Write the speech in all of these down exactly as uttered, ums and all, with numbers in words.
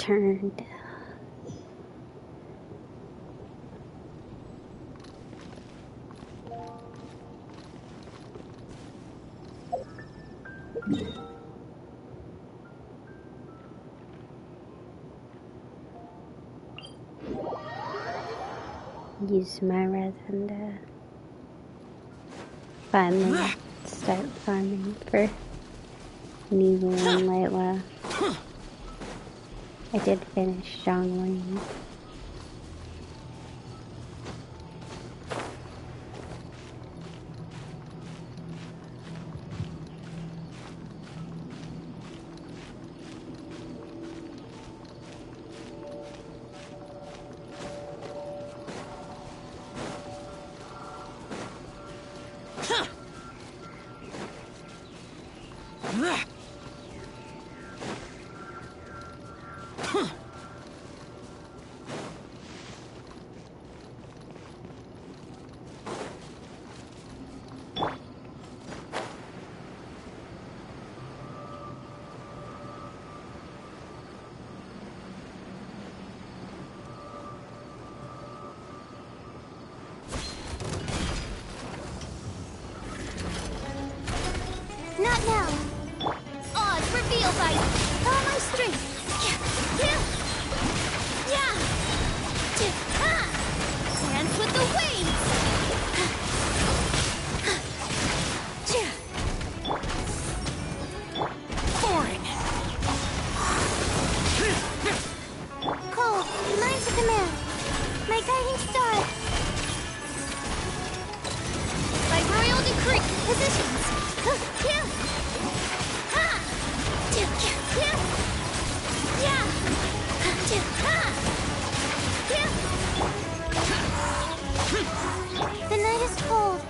turned. Use my resin to finally start farming for Niwu and Layla. I did finish Zhongling. Not now! Oz, reveal bite! All my strength! Yeah! Yeah! Dance with the waves! Foreign! Cole, mine's a command. My guiding star. By royal decree, positions! Yeah! The night is cold.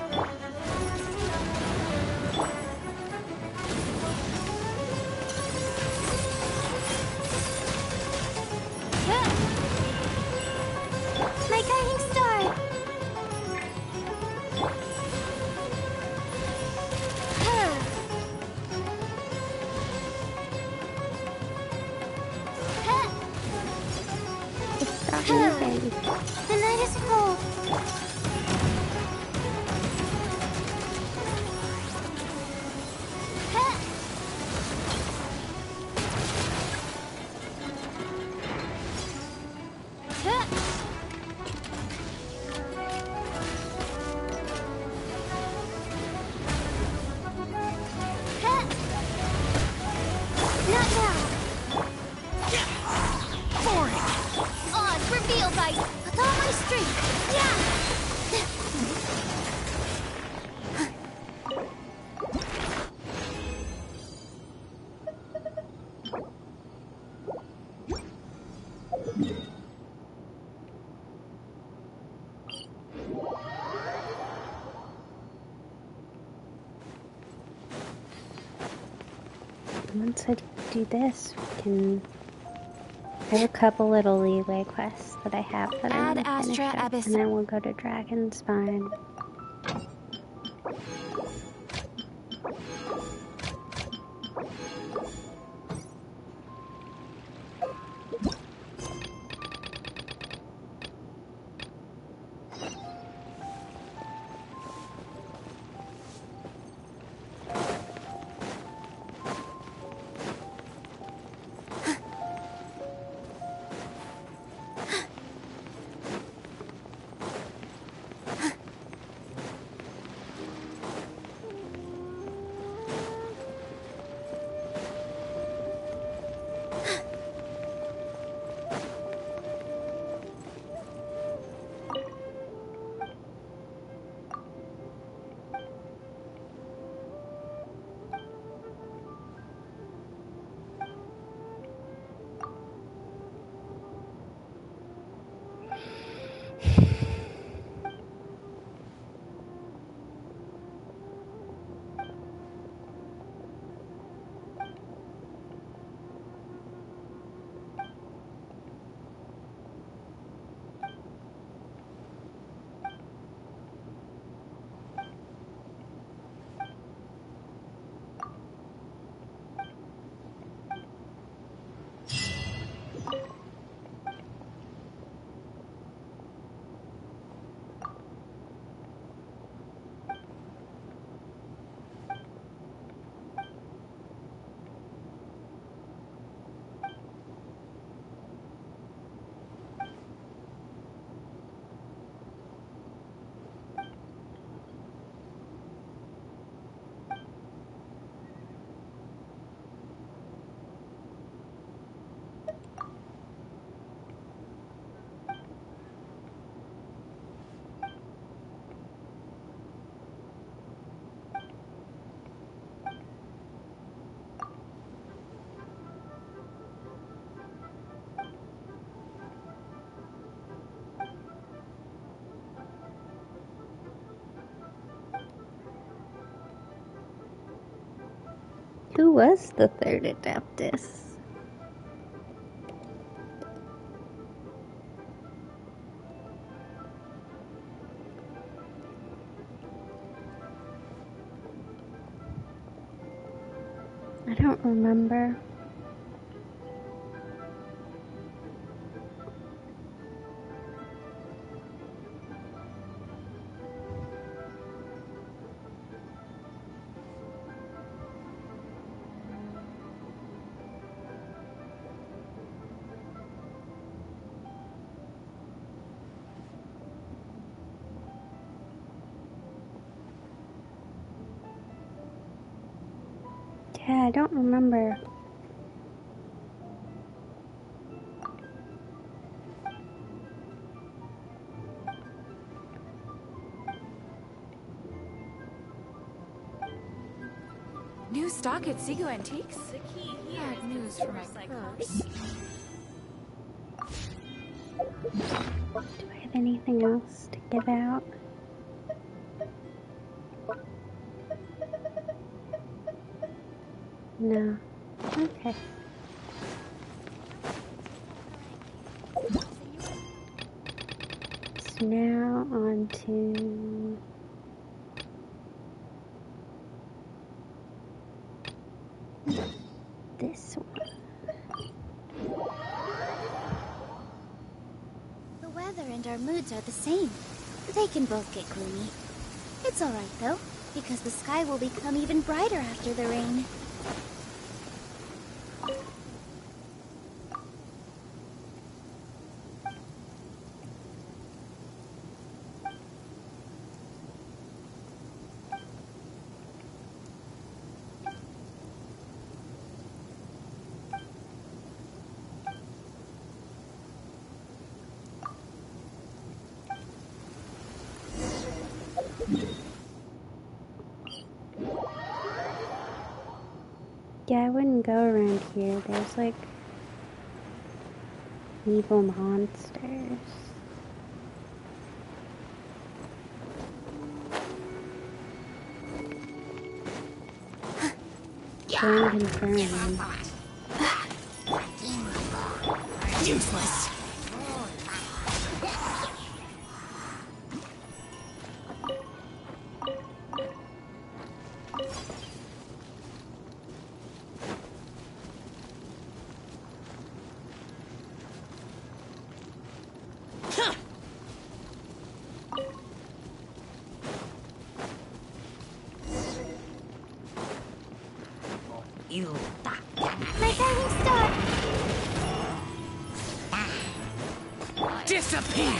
My guiding star. The night is cold. Not now. Foreign. Oz, reveal bite. With all my strength. Yeah. Once I do this, we can. I have a couple little leeway quests that I have that Ad I want to finish Astra up, Abyss. and then we'll go to Dragon's Spine. Who was the third Adeptus? I don't remember. Yeah, I don't remember. New stock at Seago Antiques? Bad news for my purse. Do I have anything else to give out? No. Okay. So now on to this one. The weather and our moods are the same. They can both get gloomy. It's alright though, because the sky will become even brighter after the rain. Yeah, I wouldn't go around here. There's like evil monsters. Can confirm. Useless. You. My guiding star! Disappear!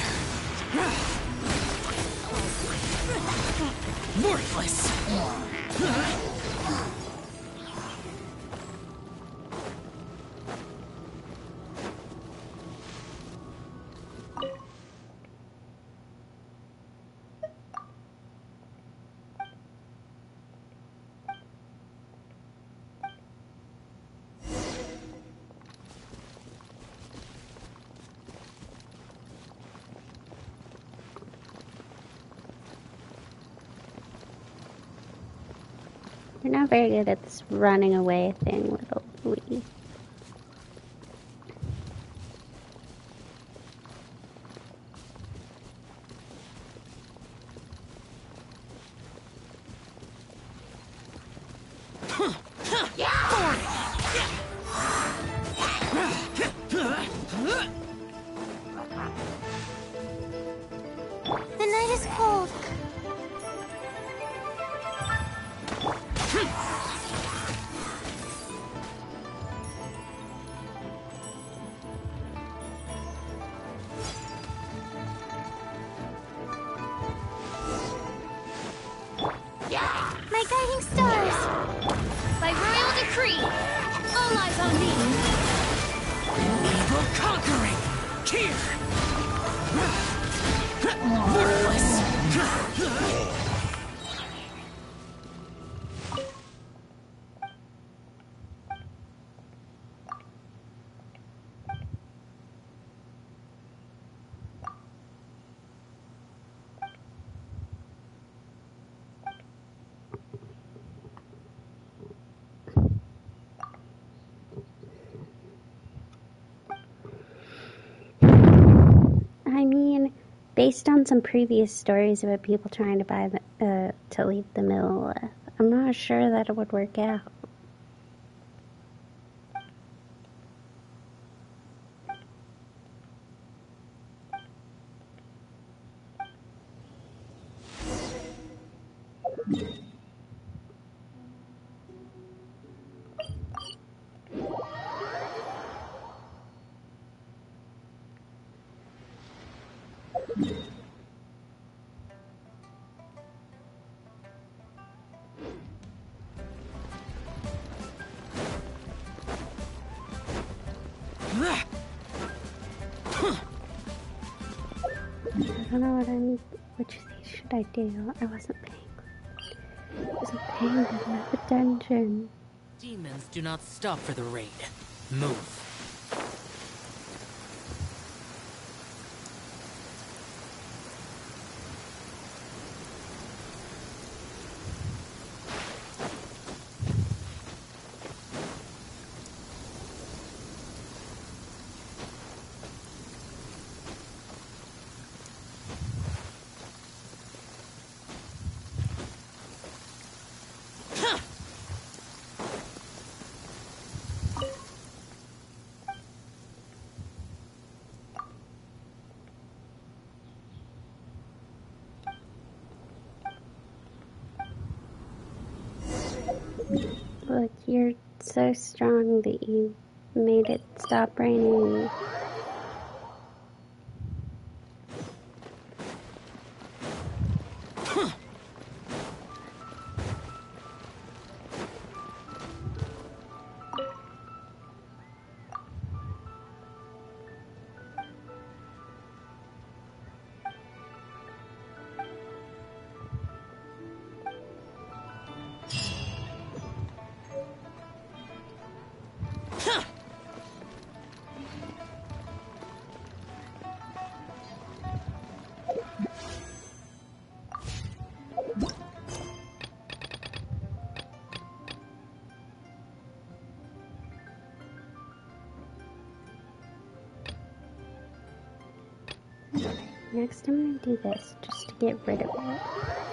Worthless! You're not very good at this running away thing, little Louie. The night is cold. My guiding stars! By royal decree, all eyes on me! Evil conquering! Here! Worthless! based on some previous stories about people trying to buy the, uh, to leave the Millelith. I'm not sure that it would work out. I don't know what I need. Which of these should I do? I wasn't paying. I wasn't paying that enough attention. Demons do not stop for the raid. Move. Look, you're so strong that you made it stop raining. Next I'm gonna do this just to get rid of it.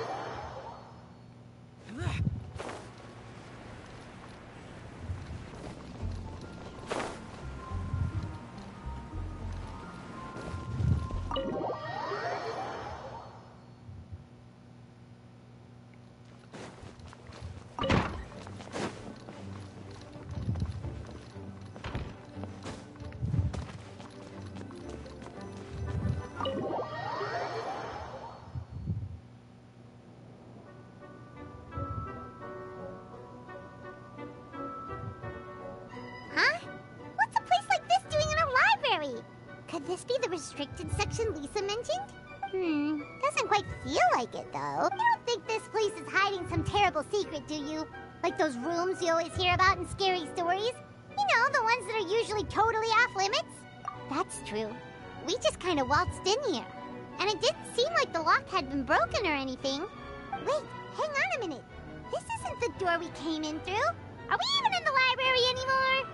Could this be the restricted section Lisa mentioned? Hmm, doesn't quite feel like it, though. You don't think this place is hiding some terrible secret, do you? Like those rooms you always hear about in scary stories? You know, the ones that are usually totally off limits? That's true. We just kind of waltzed in here. And it didn't seem like the lock had been broken or anything. Wait, hang on a minute. This isn't the door we came in through. Are we even in the library anymore?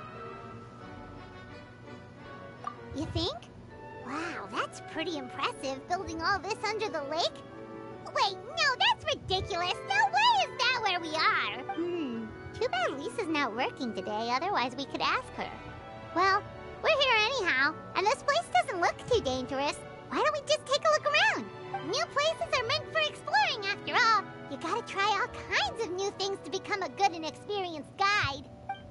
You think? Wow, that's pretty impressive, building all this under the lake. Wait, no, that's ridiculous. No way is that where we are. Hmm, too bad Lisa's not working today, otherwise we could ask her. Well, we're here anyhow, and this place doesn't look too dangerous. Why don't we just take a look around? New places are meant for exploring, after all. You gotta try all kinds of new things to become a good and experienced guide.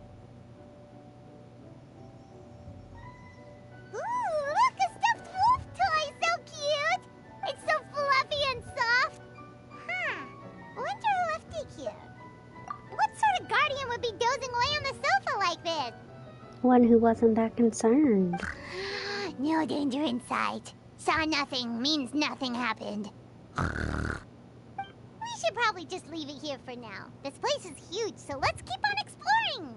Ooh, look, a stuffed wolf toy! So cute! It's so fluffy and soft. Huh. Wonder who left it here. What sort of guardian would be dozing away on the sofa like this? One who wasn't that concerned. No danger in sight. Saw nothing means nothing happened. We should probably just leave it here for now. This place is huge, so let's keep on exploring.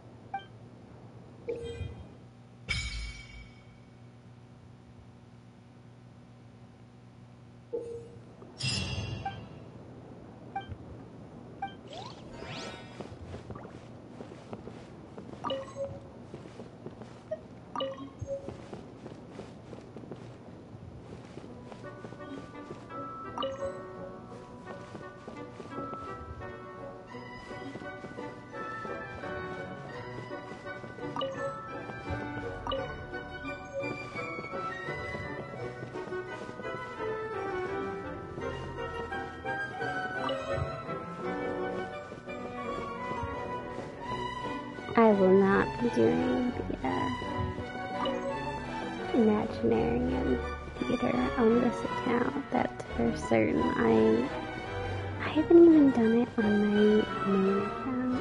I will not be doing the uh, Imaginarium Theater on this account, that's for certain. I, I haven't even done it on my main account.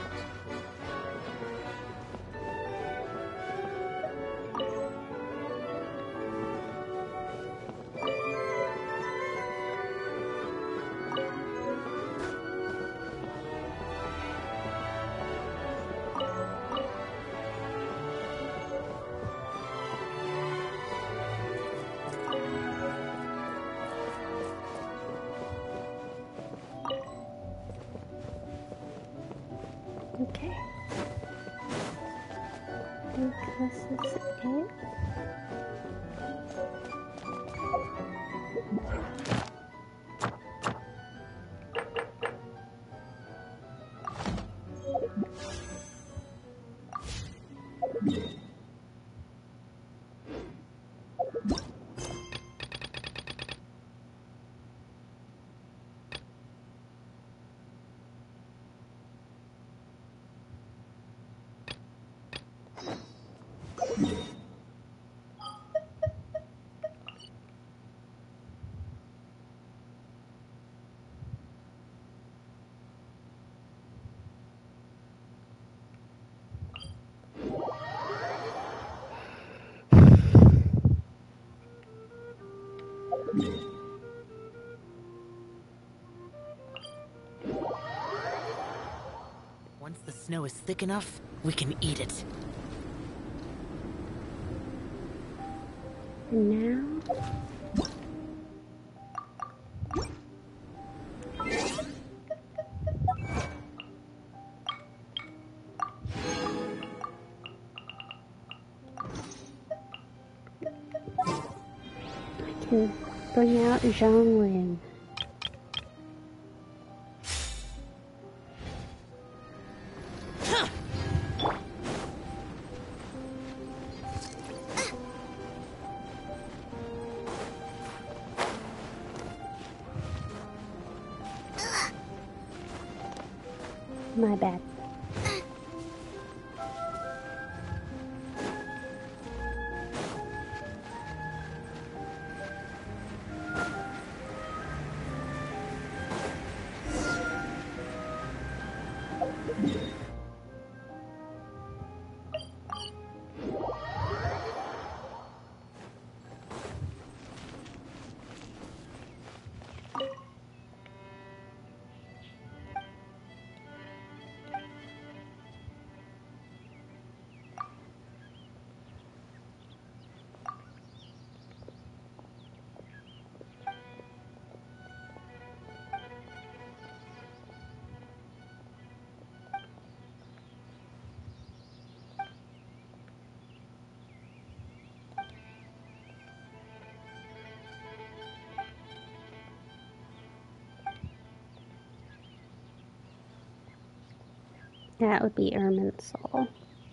Okay. I think this is it. Once the snow is thick enough, we can eat it. And now... I can bring out Zhonglin. My bad. That would be Irminsul.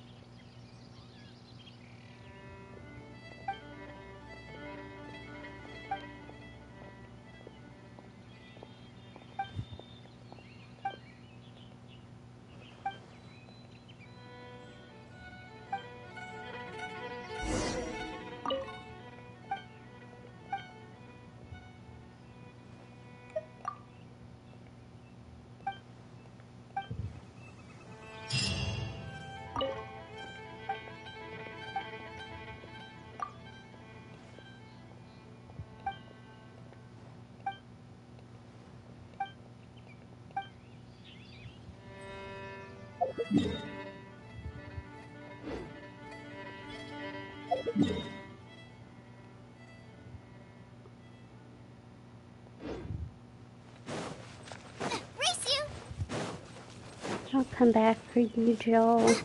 I'll come back for you, Joel.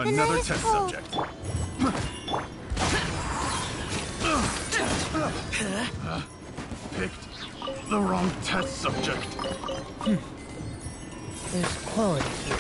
Another test cold. subject. Picked the wrong test subject. Hmm. There's quality here.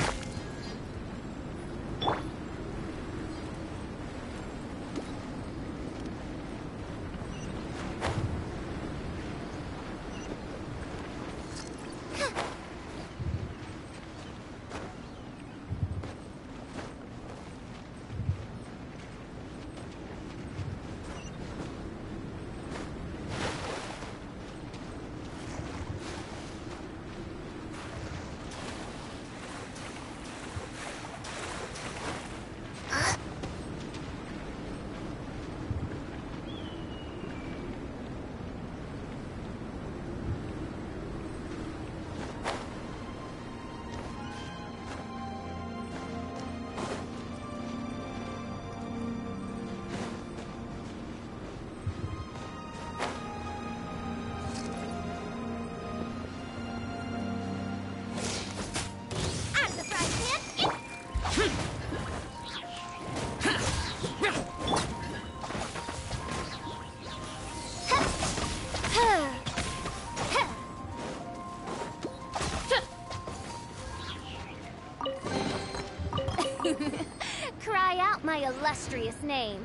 Cry out my illustrious name.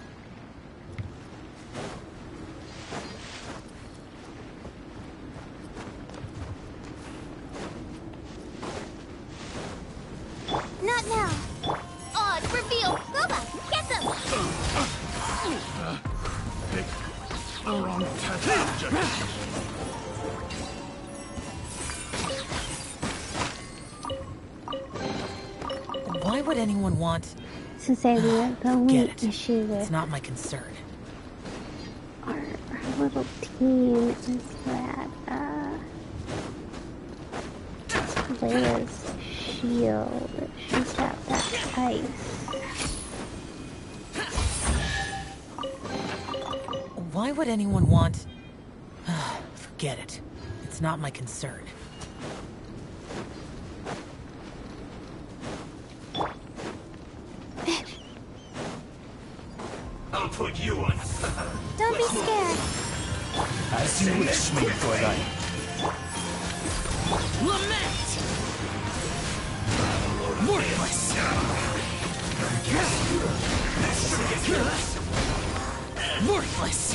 Not now. Odd reveal. Boba, get them. Pick the wrong test subject. Why would anyone want... To say the, the only Get it. issue with It's not my concern. our, our little team is that uh, Layla's shield shoots out that ice. Why would anyone want... Forget it. It's not my concern. I'll put you on. Don't be scared. As you wish, my Fräulein. Lament! Worthless! Worthless!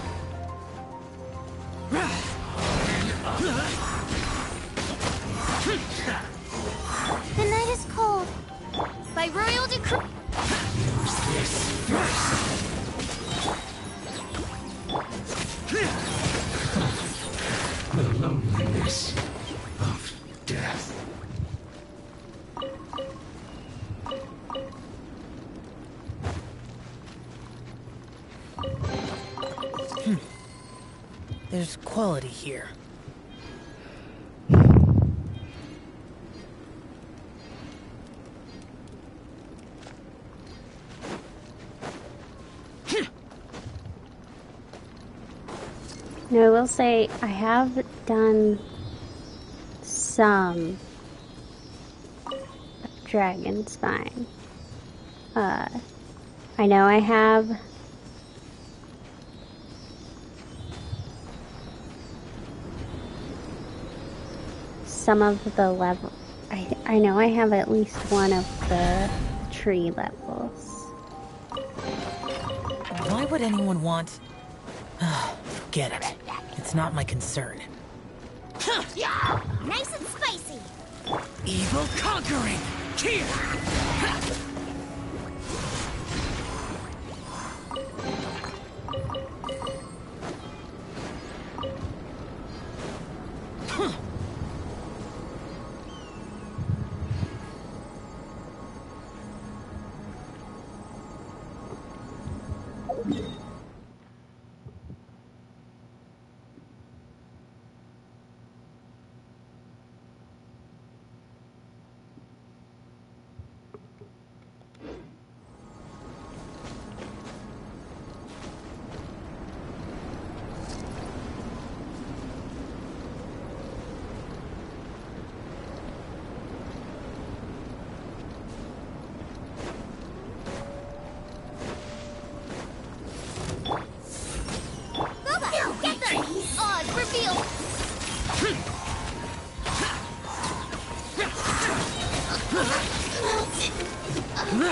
The night is cold. By royal decree. The loneliness of death. Hmm. There's quality here. Now, I will say I have done some Dragon Spine. Uh, I know I have some of the level. I I know I have at least one of the tree levels. Why would anyone want... Forget it. It's not my concern. Yeah, nice and spicy. Evil conquering! Here!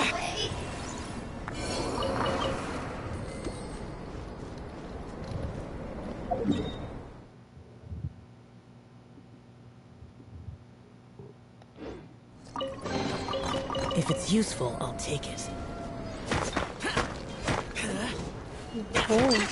If it's useful, I'll take it. Oh.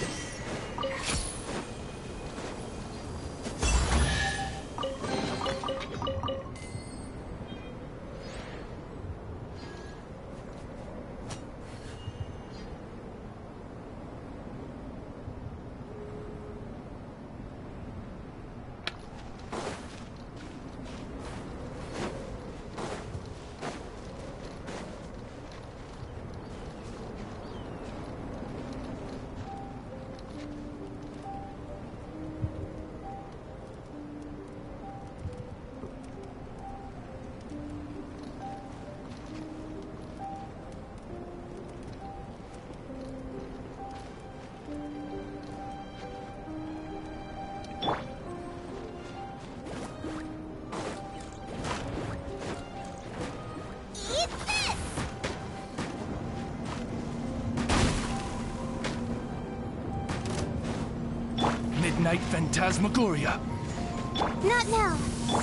Midnight Phantasmagoria. Not now.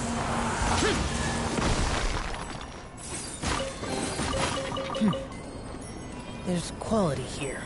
Hmm. There's quality here.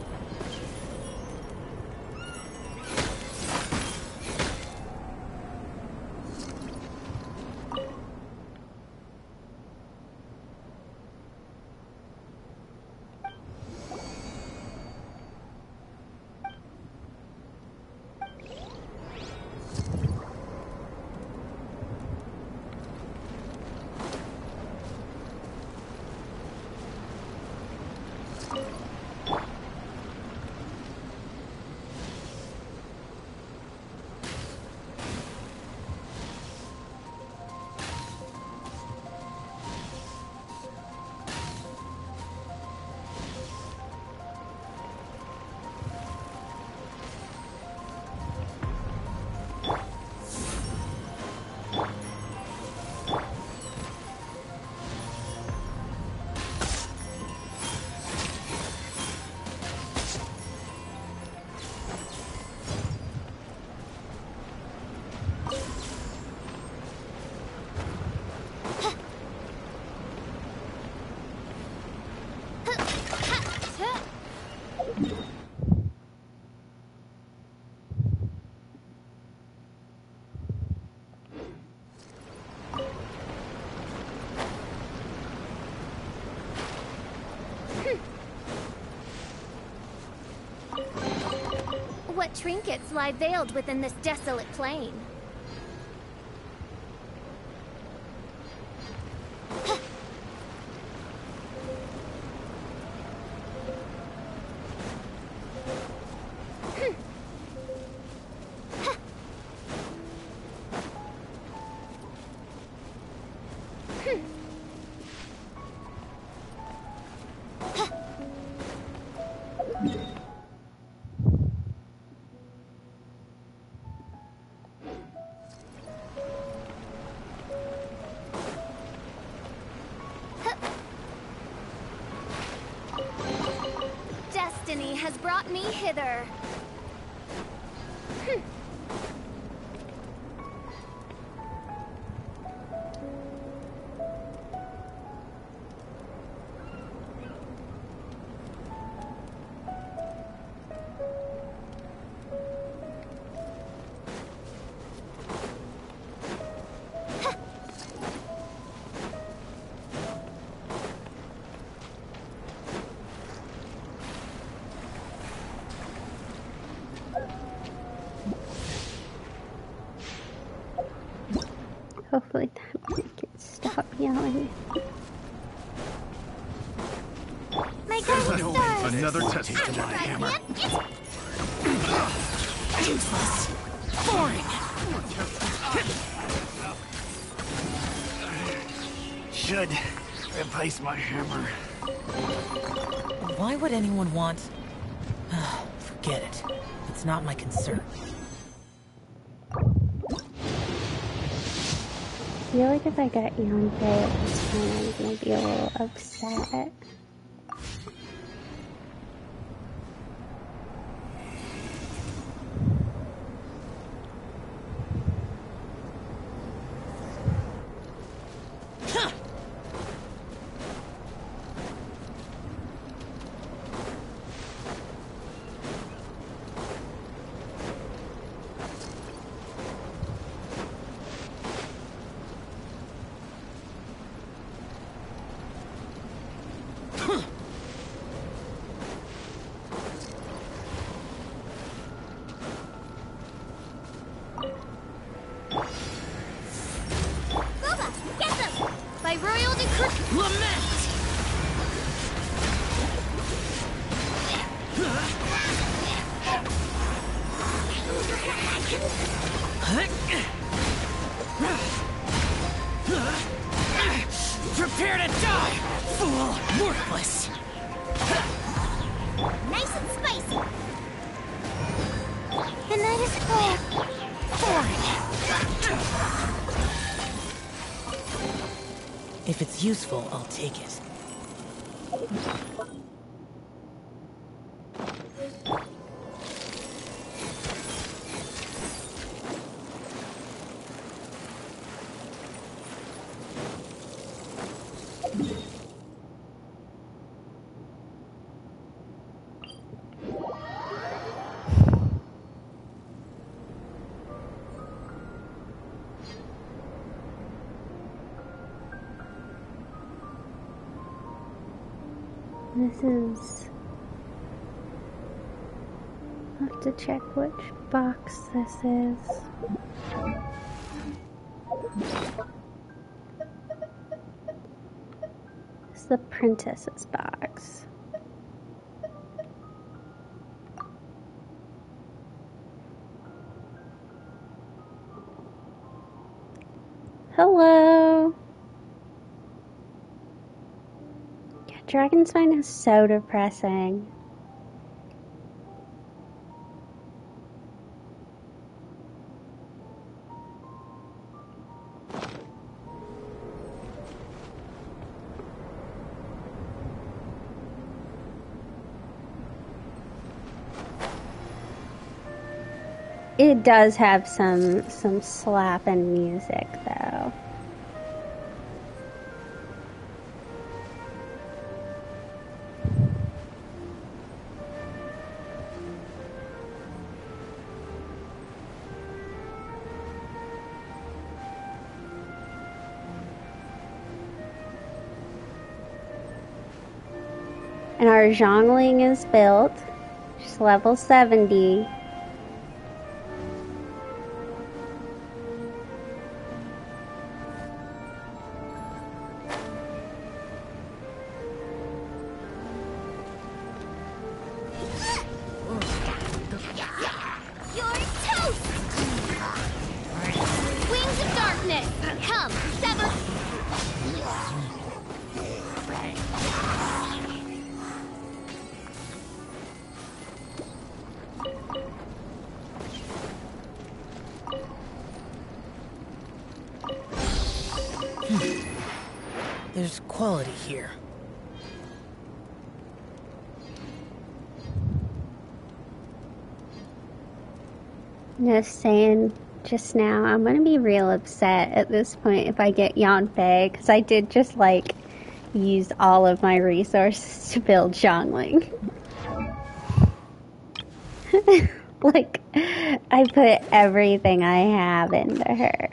What trinkets lie veiled within this desolate plain? Destiny has brought me hither. Hm. Hopefully that make it stop yelling. My guiding No, stars! another test of my hammer. Useless. Boring. Should replace my hammer. Why would anyone want... Forget it. It's not my concern. I feel like if I got Yonke at this point, I'm gonna be a little upset. this. Nice and spicy. The night is cold. If it's useful, I'll take it. This is... I have to check which box this is. It's the Princess's box. Hello! Yeah, Dragonspine is so depressing. It does have some some slapping music though. And our Zhongling is built. She's level seventy. There's quality here. Just saying just now, I'm gonna be real upset at this point if I get Yanfei, because I did just like use all of my resources to build Zhongling. Like, I put everything I have into her.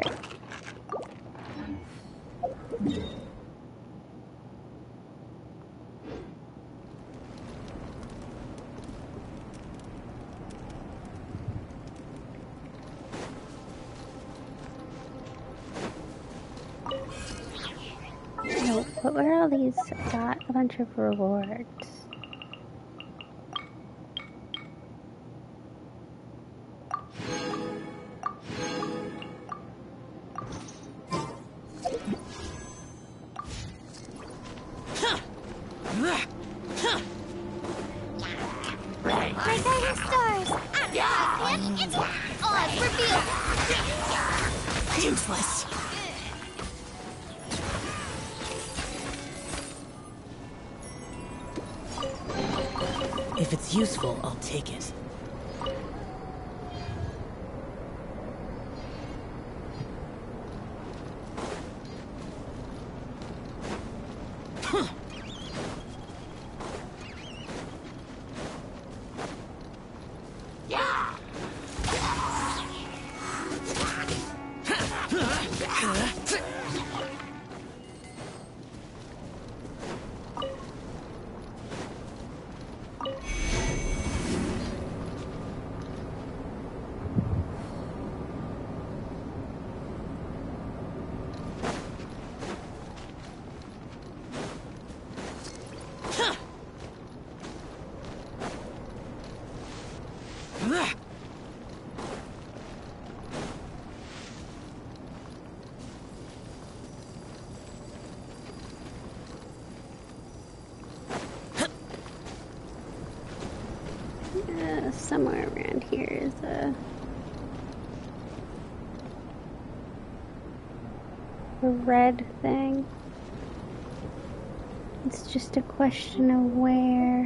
Oh, what were all these? I got a bunch of rewards. My guiding stars! Ah, it's odd, revealed! Useless. If it's useful, I'll take it. somewhere around here is a, a red thing. It's just a question of where.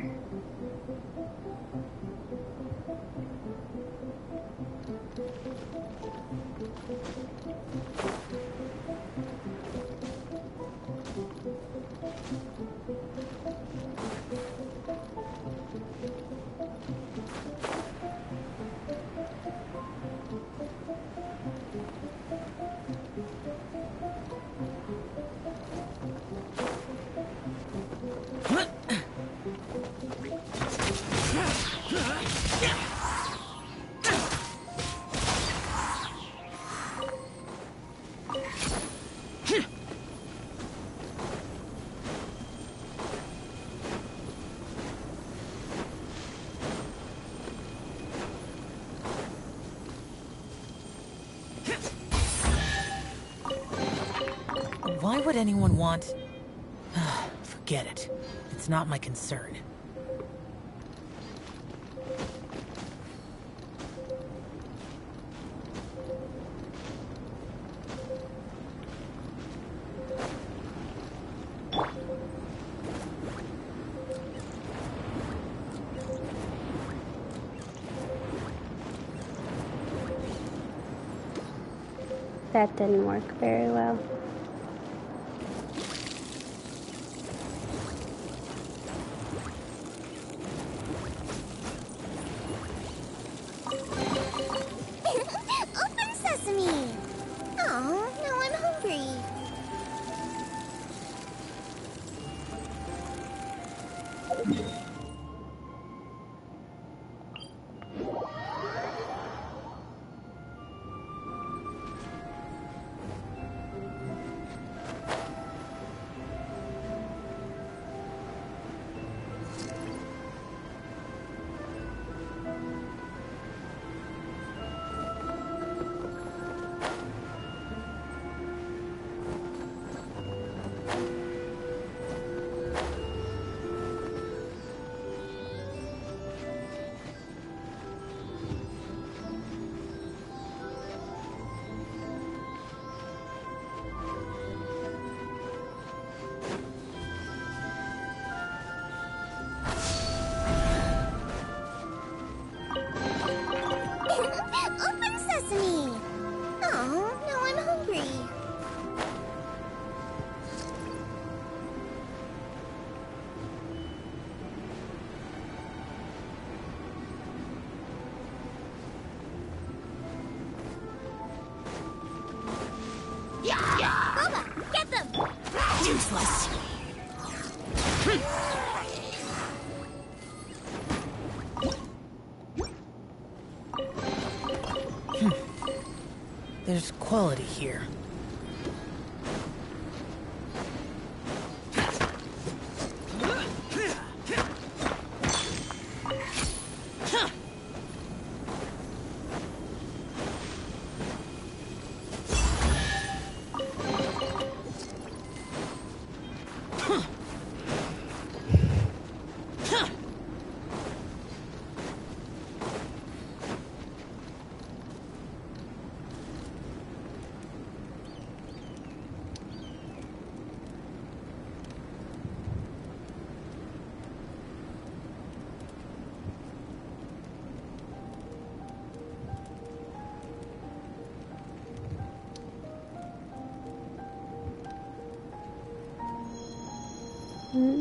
Why would anyone want... Forget it. It's not my concern. That didn't work very well. Open sesame! Oh, now I'm hungry. Open sesame! Oh, now I'm hungry. Boba, get them! Useless! There's quality here. Hmm?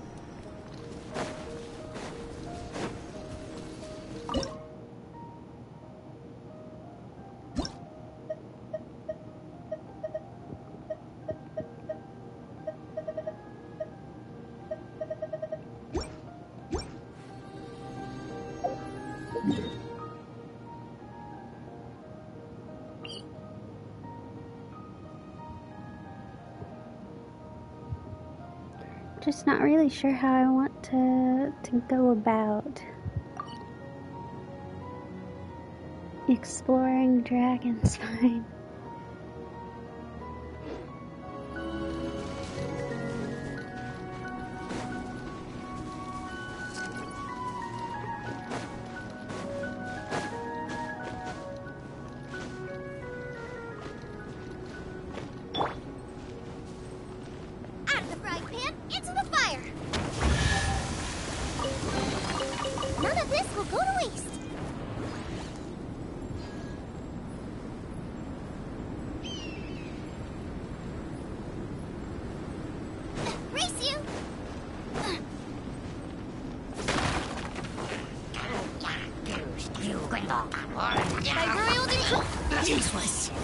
Just not really sure how I want to to go about exploring Dragonspine. Useless.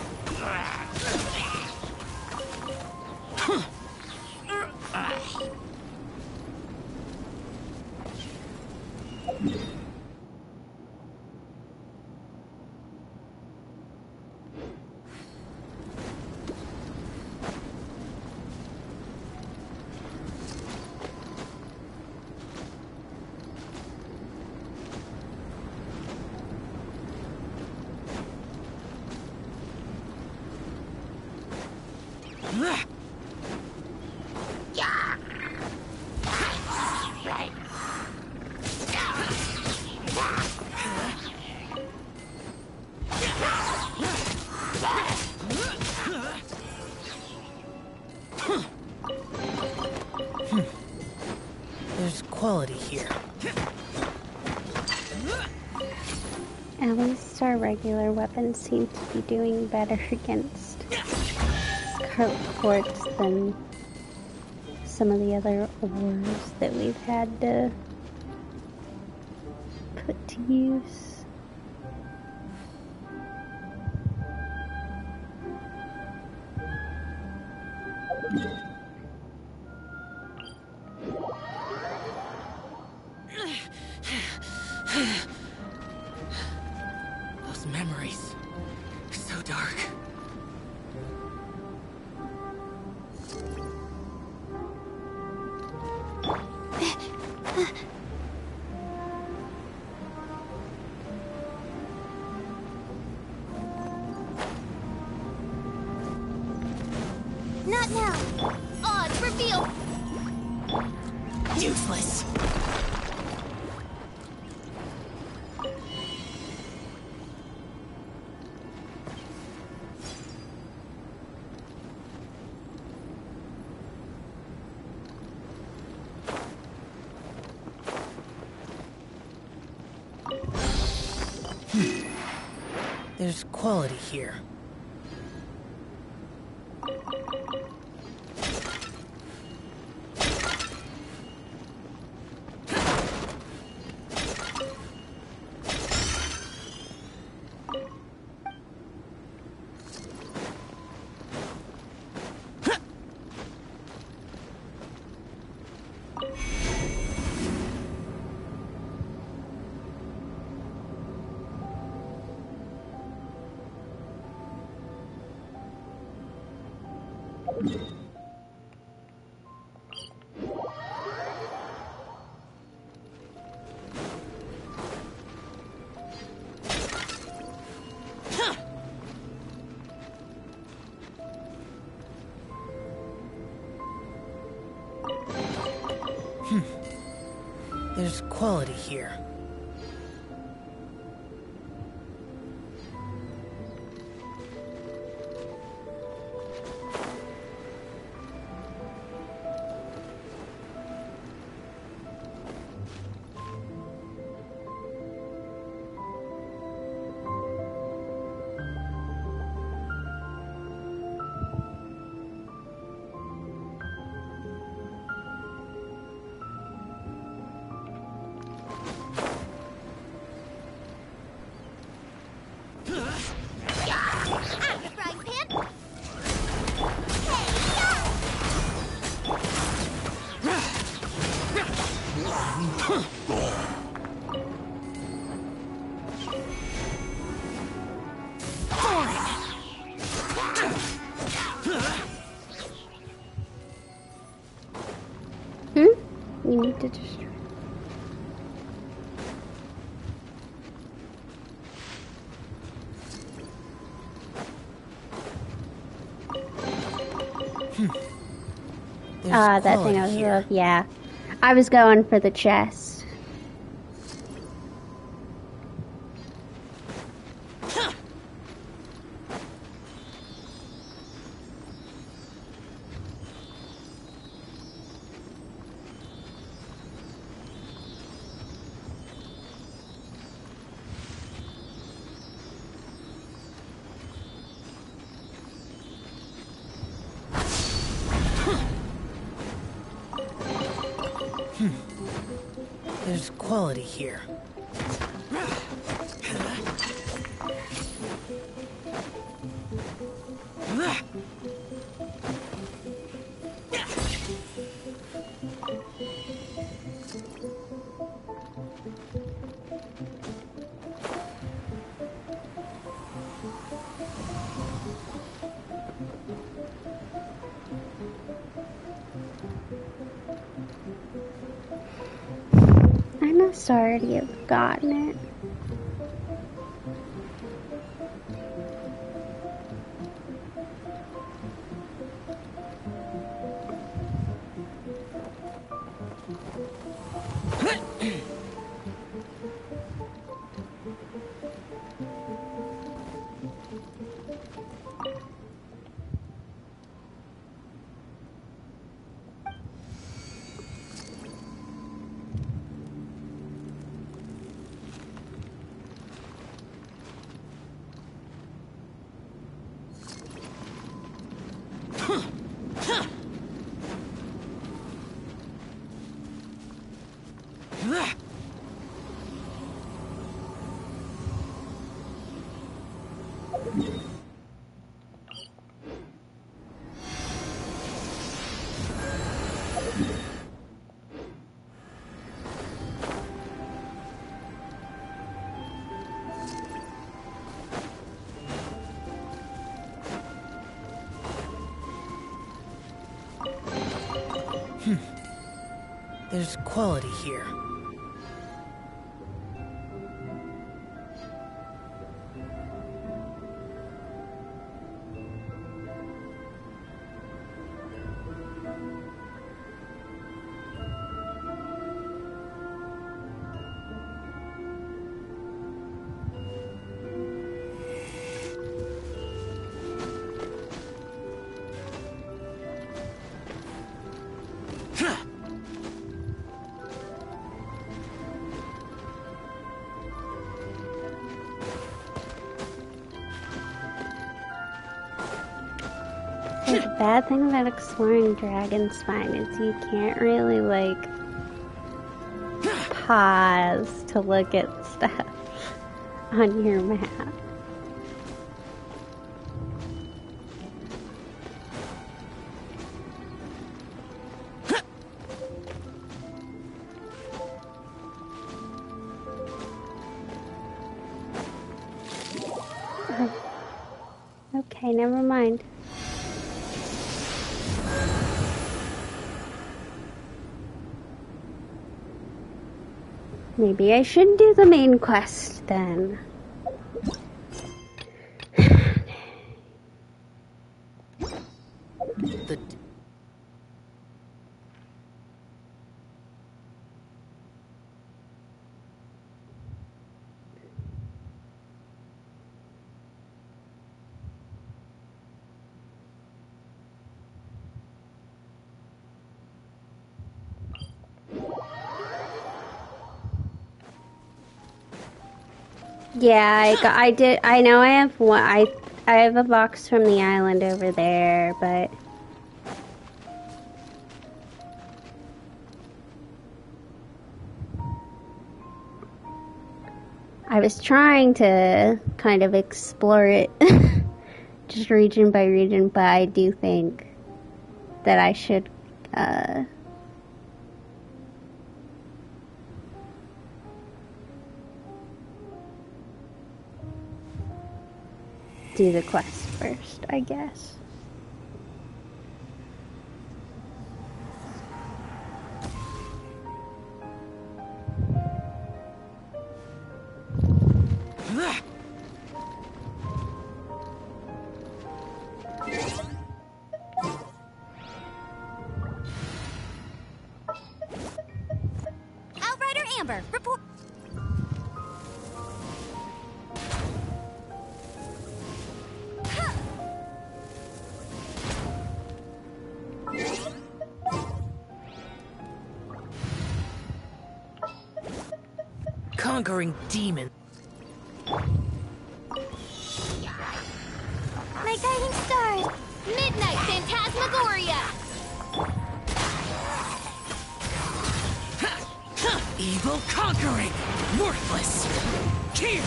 There's quality here. At least our regular weapons seem to be doing better against Scarlet Quartz than some of the other ores that we've had to put to use. Those memories. So dark. Not now. Odds reveal. Useless. There's quality here. There's quality here. Hmm? You need to destroy. Ah, that thing I was here. above. Yeah. I was going for the chest. There's quality here. I must already have gotten it. There's quality here. The bad thing about exploring Dragonspine is you can't really, like, pause to look at stuff on your map. Oh. Okay, never mind. Maybe I should do the main quest then. The... Yeah, I got, I did. I know I have one. I I have a box from the island over there, but I was trying to kind of explore it, just region by region. But I do think that I should. Uh, do the quest first, I guess. Outrider Amber, report. Conquering demon. My guiding stars! Midnight Phantasmagoria! Evil conquering! Worthless! Here!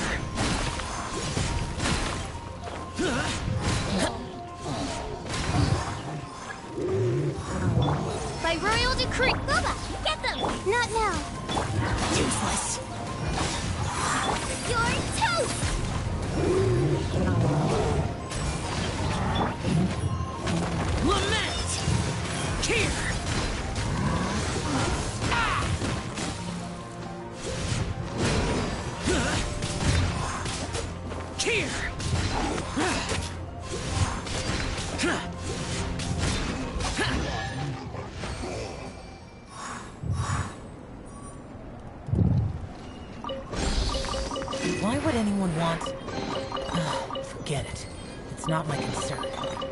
By royal decree! Boba, get them! Not now! Useless! You're toast! Lament! Here! Ah! Here! Why would anyone want... Forget it. It's not my concern.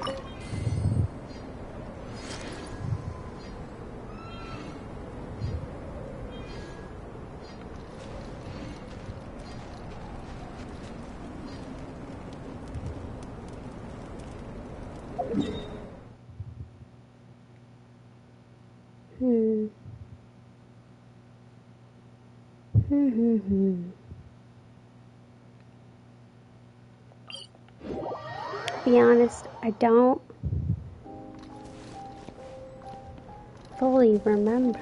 Hmm. Hmm, hmm, hmm. To be honest, I don't fully remember.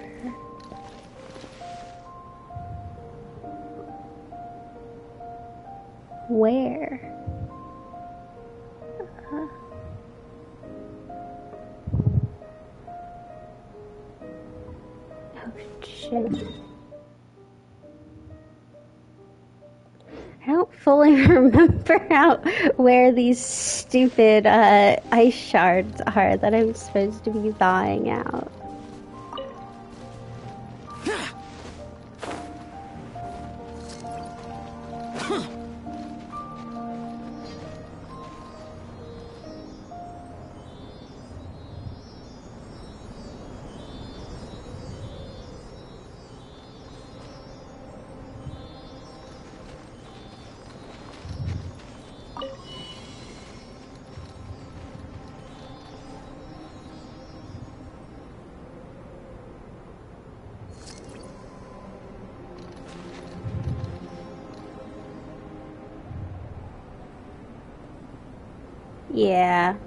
Where? Uh, oh shit. I don't fully remember how where these stupid uh, ice shards are that I'm supposed to be thawing out. Yeah.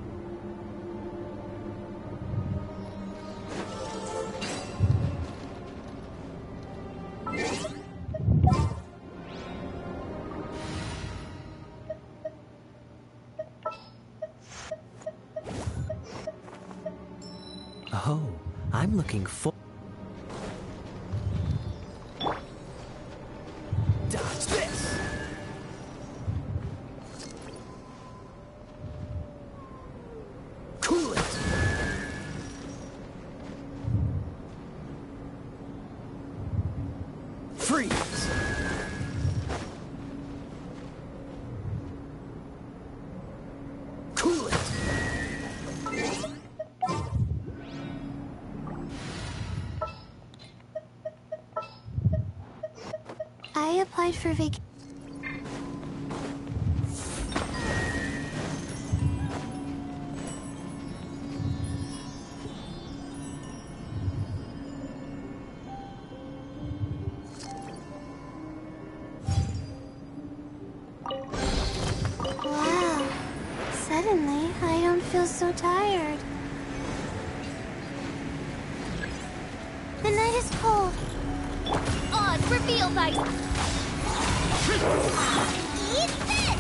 Oh, I'm looking for... Dodge this! Cool it! Freeze! Cool it! I applied for vac- Wow. Suddenly, I don't feel so tired. The night is cold. Oz, reveal thy... Eat this!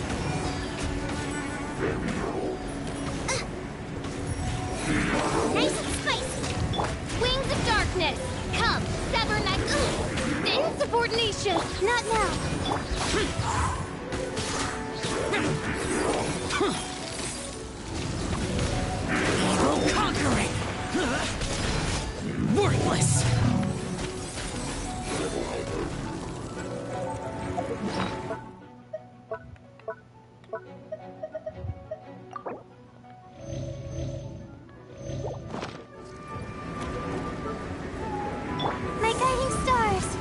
Nice and spicy. Wings of darkness. Come, sever my... Insubordination. Not now. Evil conquering! Worthless! My guiding stars.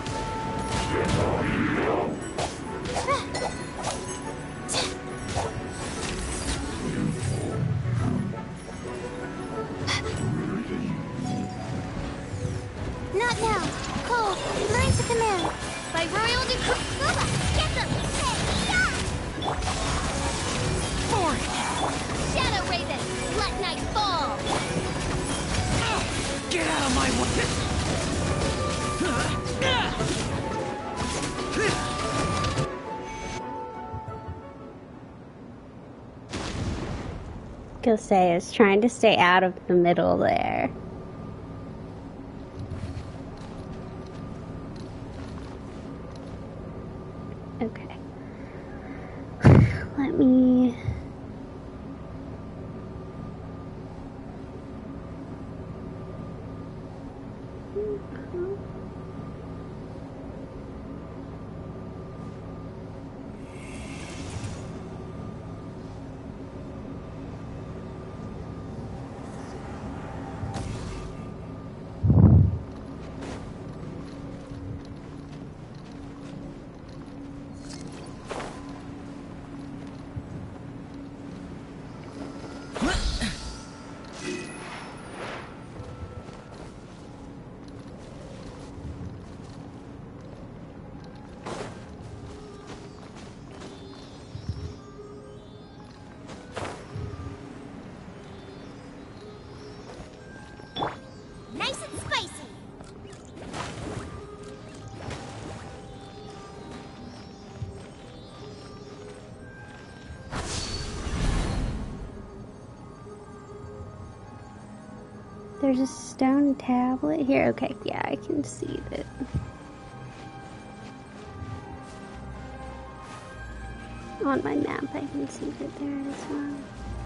behold, learn to command. By royal decree. Booba, get them! Hey, yeah! Shadow Raven, let night fall! Get out of my way! Gosei is trying to stay out of the middle there. Okay. Let me... Nice and spicy! There's a stone tablet here. Okay, yeah, I can see that. On my map, I can see that there as well.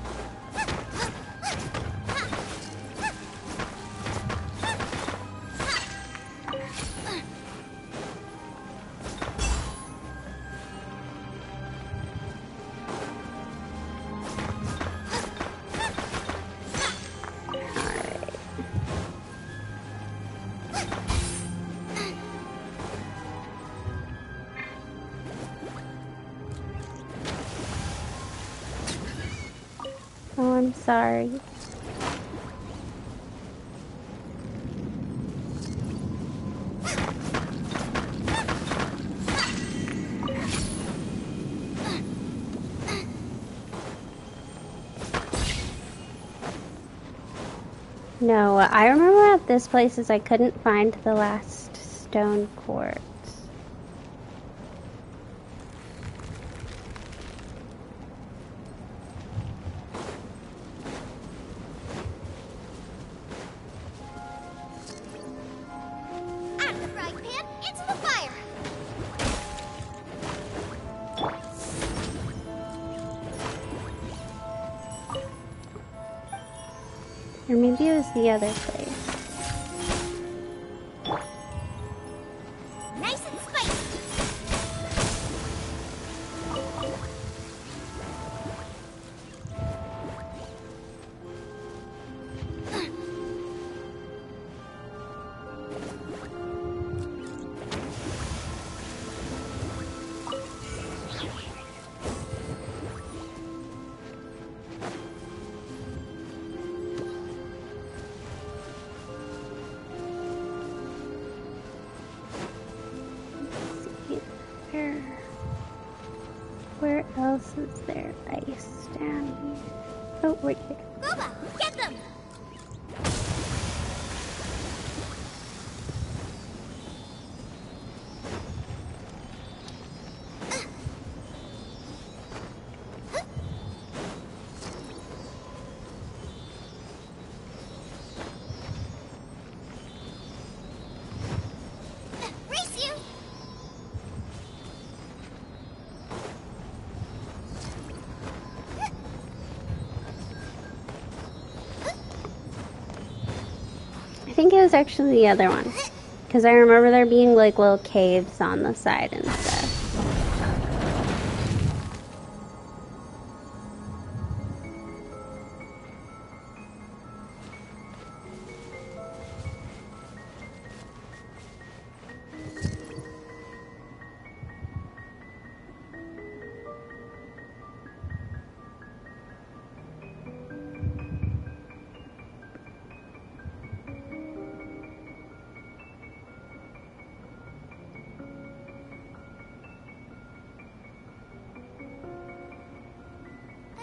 Oh, I'm sorry. No, I remember at this place is I couldn't find the last stone quartz. Out of the frying pan, into the fire! Or maybe it was the other place. Nice and spicy! Where, where else is there ice down here? Oh, right here. Booba, get them! Race you! I think it was actually the other one. Because I remember there being like little caves on the side and stuff.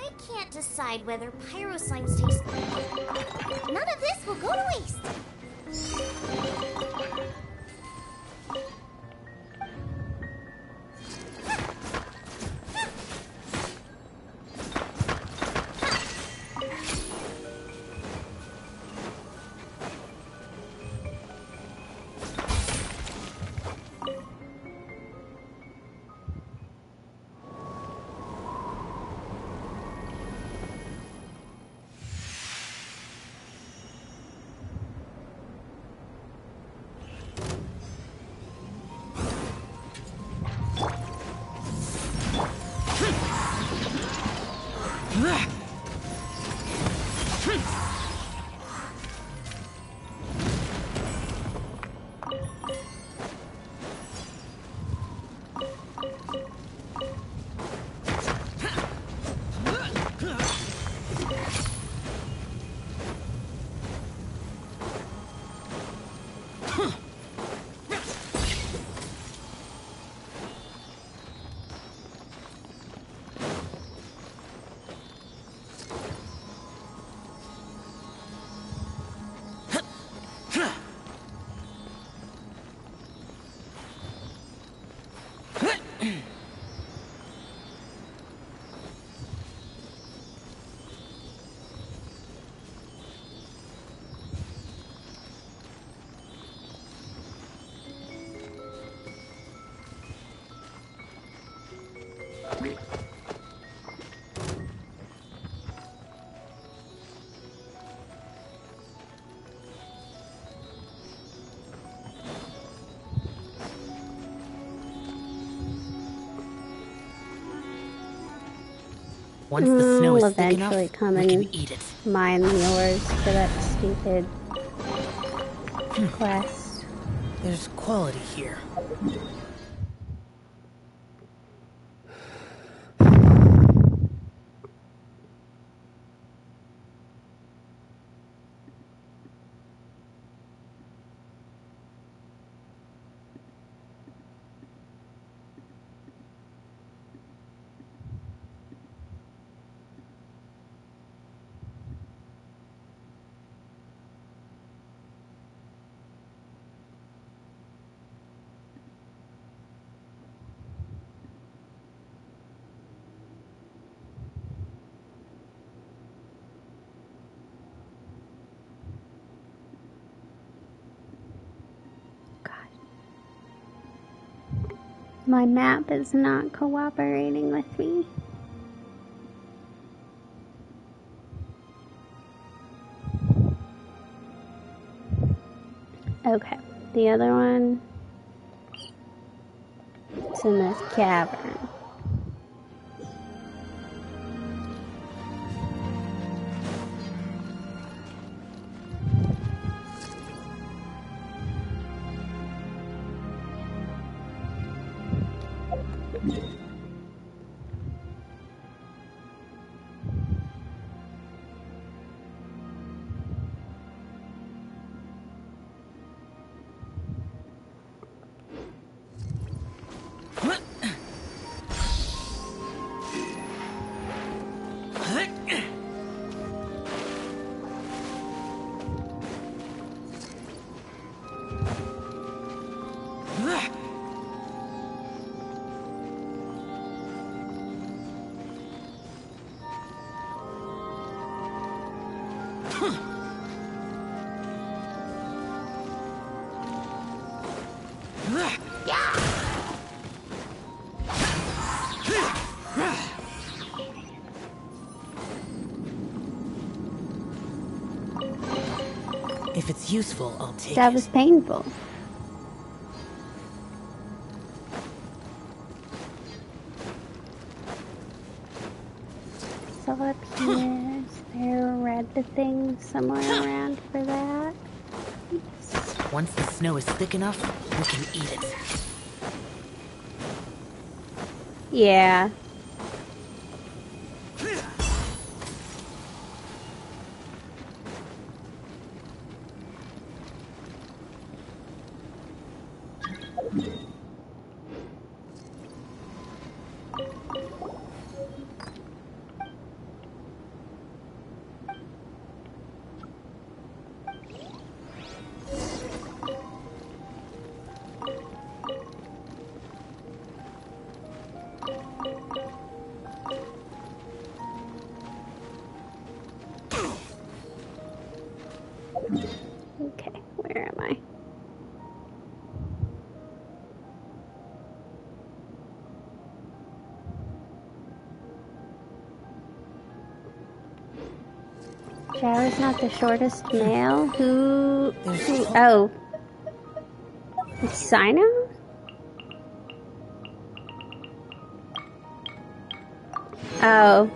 I can't decide whether pyro slimes taste good. None of this will go to waste. Once the snow I'll is thick enough, eventually come we and can eat it. mine the ores for that stupid quest. There's quality here. My map is not cooperating with me. Okay, the other one is in this cavern. If it's useful, I'll take That it. was painful. So up here, is there a red thing somewhere around for that? Yes. Once the snow is thick enough, we can eat it. Yeah. Zhao is not the shortest male. Who? who oh. It's Sino? Oh.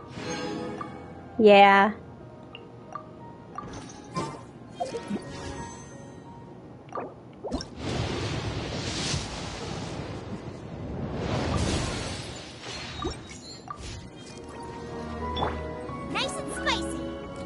Yeah. Nice and spicy.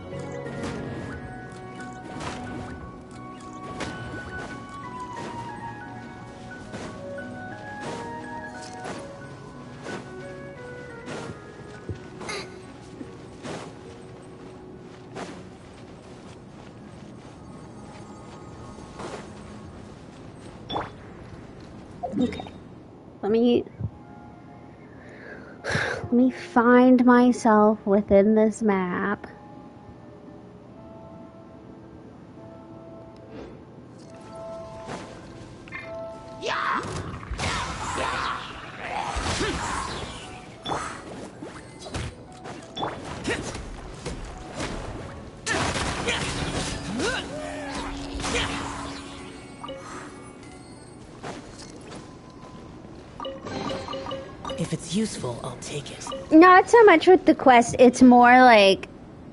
Okay. Let me let me find myself within this map. If it's useful, I'll take it. Not so much with the quest, it's more like,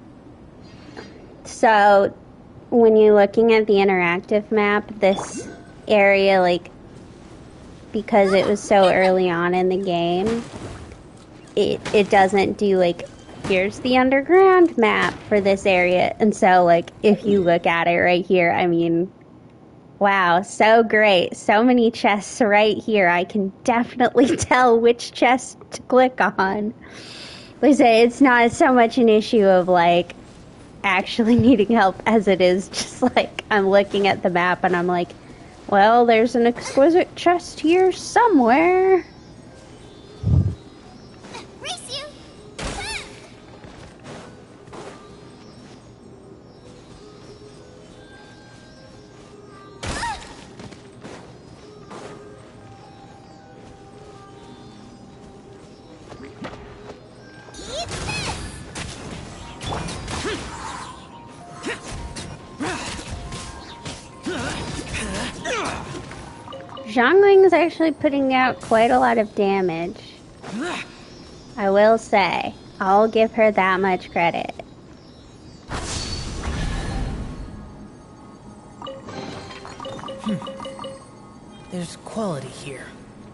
so when you're looking at the interactive map, this area, like, because it was so early on in the game, it it doesn't do, like, here's the underground map for this area. And so, like, if you look at it right here, I mean, wow, so great. So many chests right here. I can definitely tell which chest to click on. Like I say, it's not so much an issue of, like, actually needing help as it is just, like, I'm looking at the map and I'm like, well, there's an exquisite chest here somewhere. Race you! Eat this! Zhongling's actually putting out quite a lot of damage. I will say. I'll give her that much credit. Hmm. There's quality here.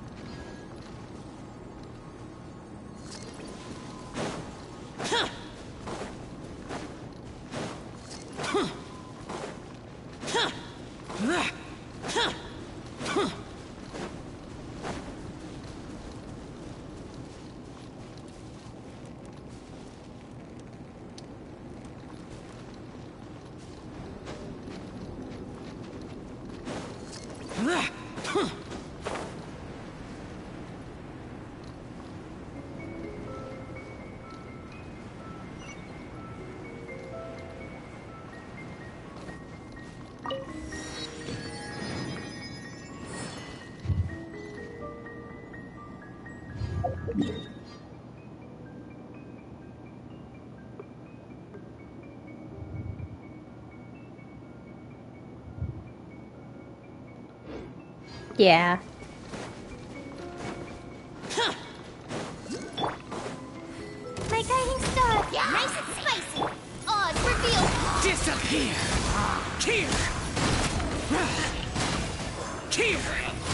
Yeah. My guiding star! Yeah. Nice and spicy! Odds revealed! Disappear! Here! Here!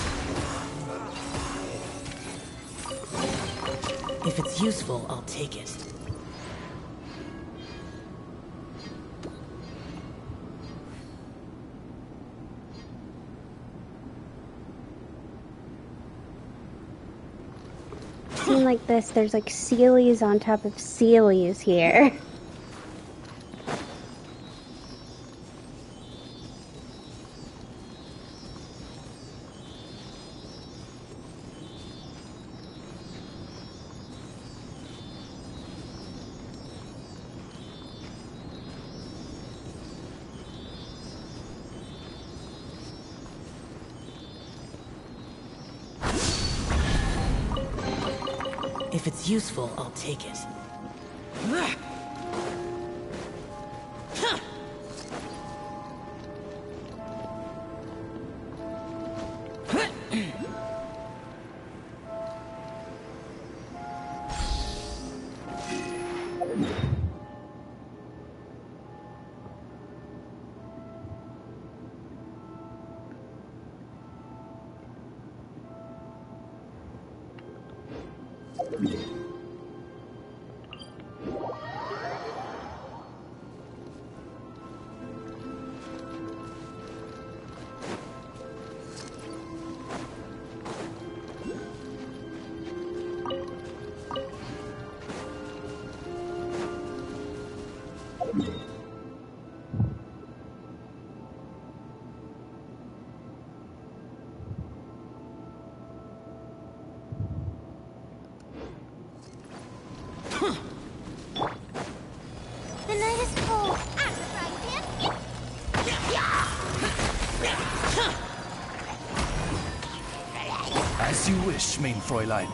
If it's useful, I'll take it. Seem like this, there's like Sealies on top of Sealies here. If it's useful, I'll take it. The night is cold. I'm the frying pan. As you wish, mein Fräulein.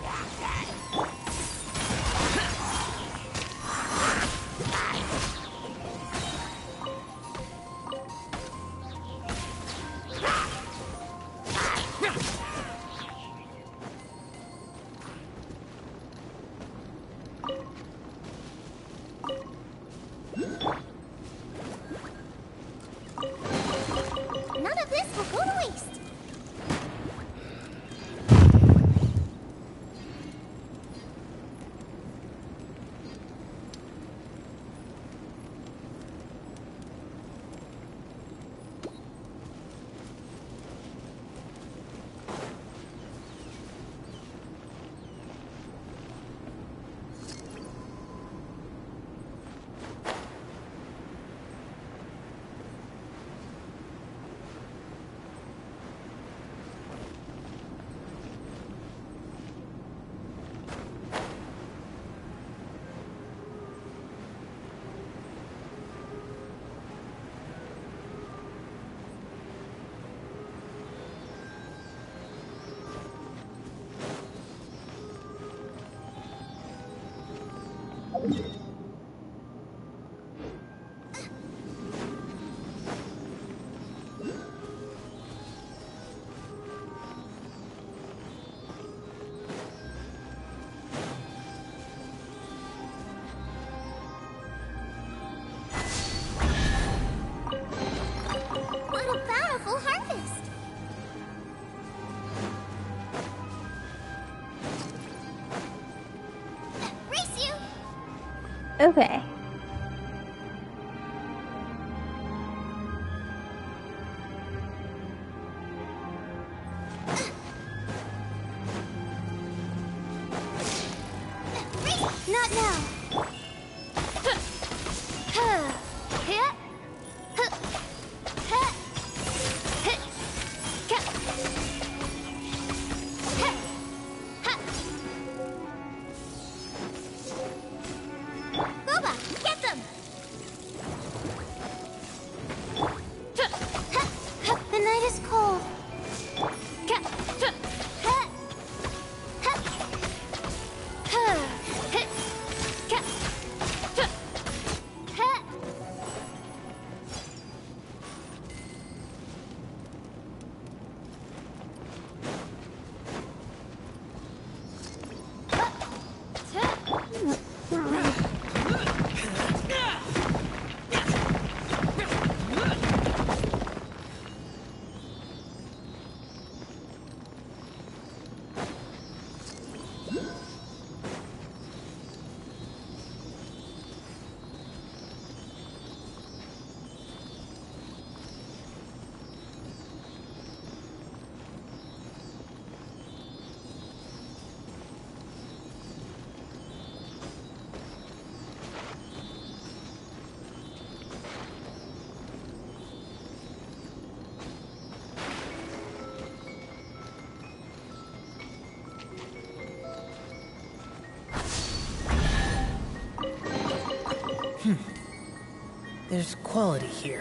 None of this will go to waste. What a bountiful harvest! Race you! Okay. Not now. Boba, get them! The night is cold. There's quality here.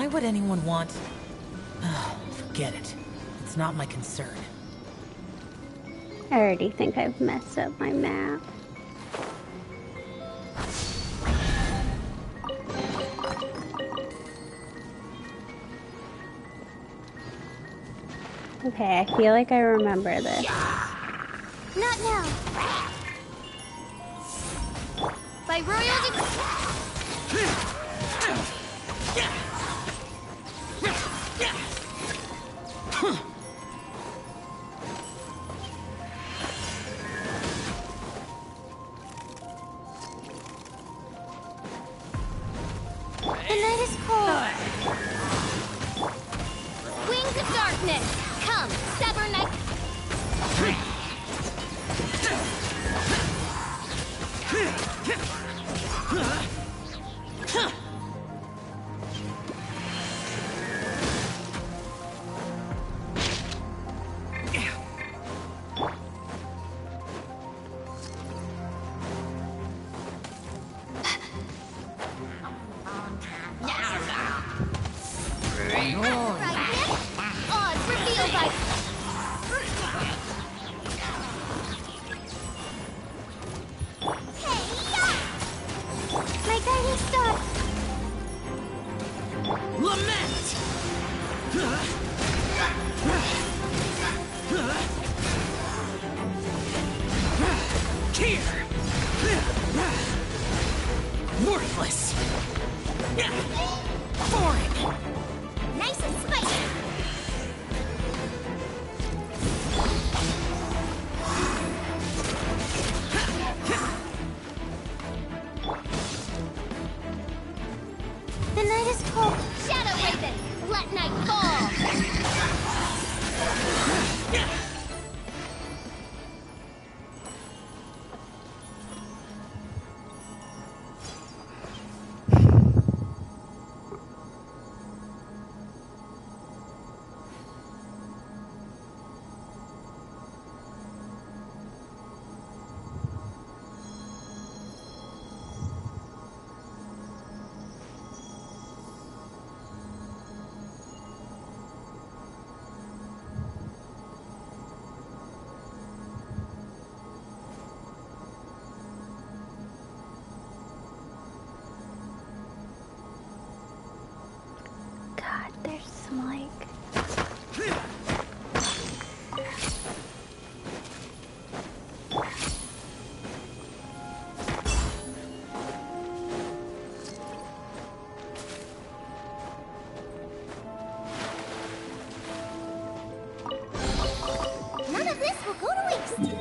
would anyone want... Forget it. It's not my concern. I already think I've messed up my map. Okay, I feel like I remember this. Not now. By royal The night is cold. Wings of darkness, come, sever night. Worthless! Foreign! Nice and spicy. The night is cold. Shadow Raven, let night fall. God, there's some like... None of this will go to waste.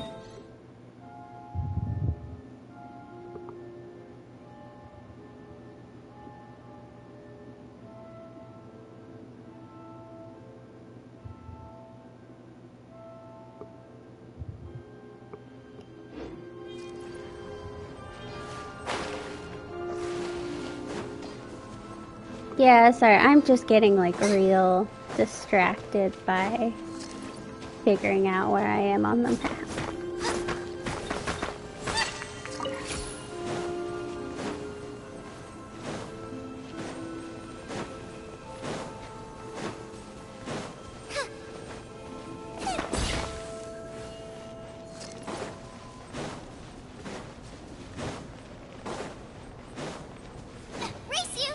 Yeah, sorry, I'm just getting like real distracted by figuring out where I am on the map. Race you.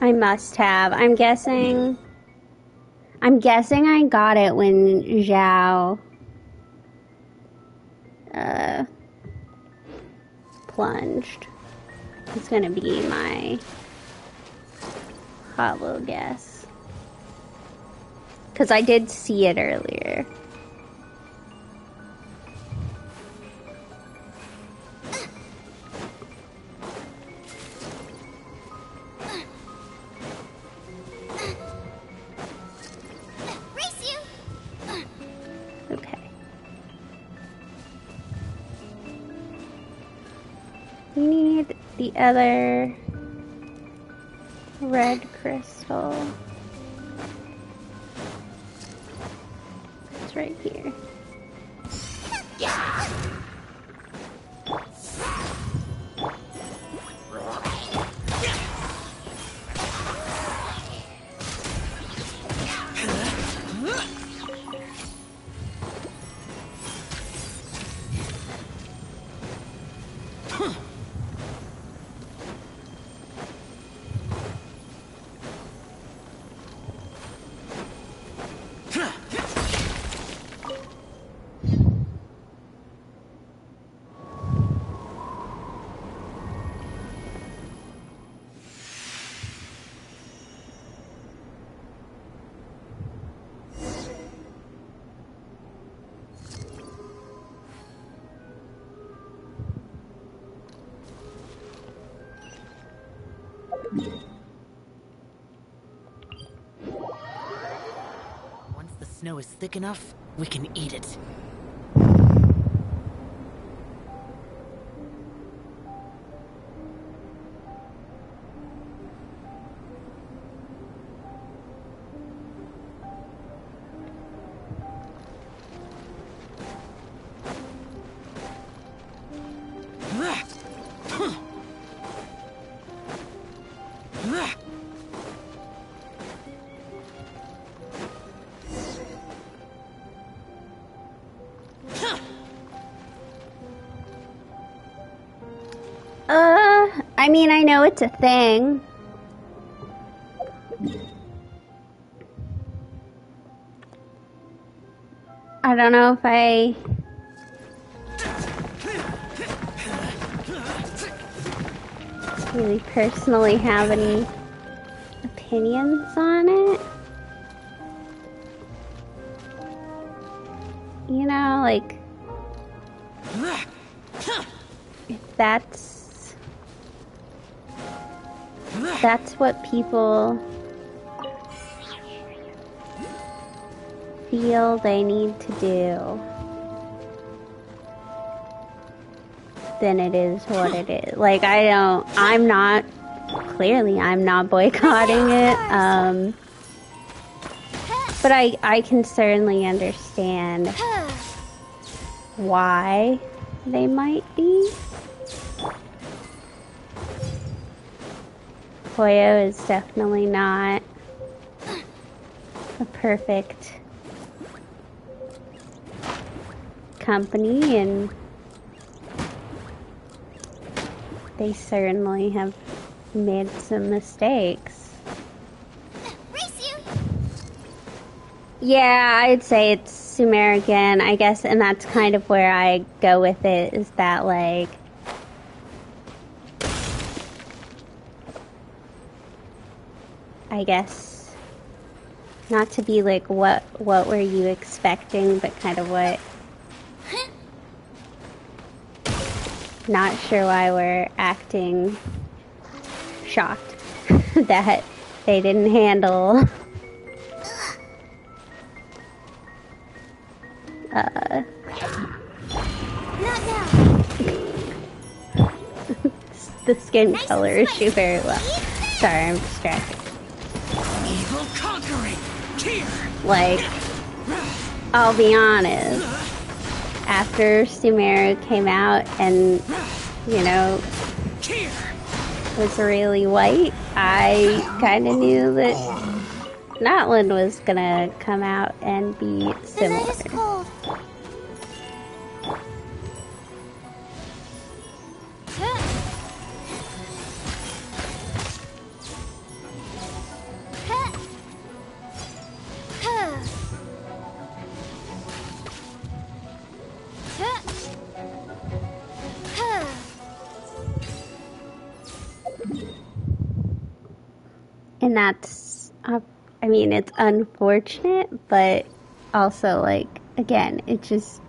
I must have. I'm guessing... I'm guessing I got it when Zhao... Uh... plunged. It's gonna be my... hollow guess. Because I did see it earlier. We need the other red crystal. It's right here. Once the snow is thick enough, we can eat it. I mean, I know it's a thing. I don't know if I... really personally have any opinions on it. You know, like... if that's... that's what people feel they need to do, then it is what it is. Like, I don't, I'm not, clearly I'm not boycotting it, um, but I, I can certainly understand why they might be. Poyo is definitely not a perfect company, and they certainly have made some mistakes. Yeah, I'd say it's American, I guess, and that's kind of where I go with it, is that, like, I guess, not to be like, what what were you expecting, but kind of what, not sure why we're acting shocked that they didn't handle uh Not now. the skin color issue very well. Sorry, I'm distracted. Evil conquering! Here! Like, I'll be honest, after Sumeru came out and, you know, was really white, I kind of knew that Natlan was gonna come out and be similar. The night is cold. And that's, uh, I mean, it's unfortunate, but also, like, again, it just...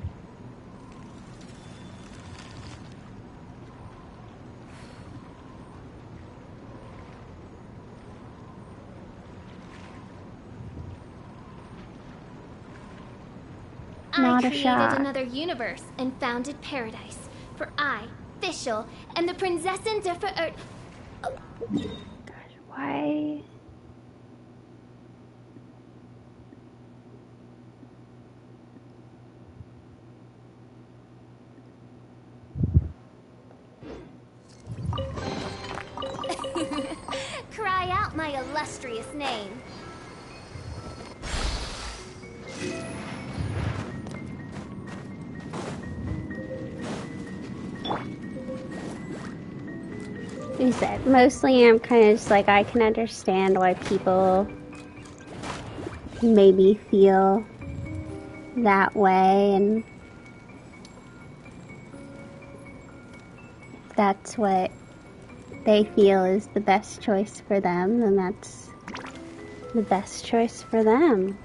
Not I a created shot. another universe and founded paradise. For I, Fischl, am the Prinzessin der Verirrt... Oh. Gosh, why... Cry out my illustrious name. You said, mostly I'm kind of just like, I can understand why people maybe feel that way, and if that's what they feel is the best choice for them, then that's the best choice for them.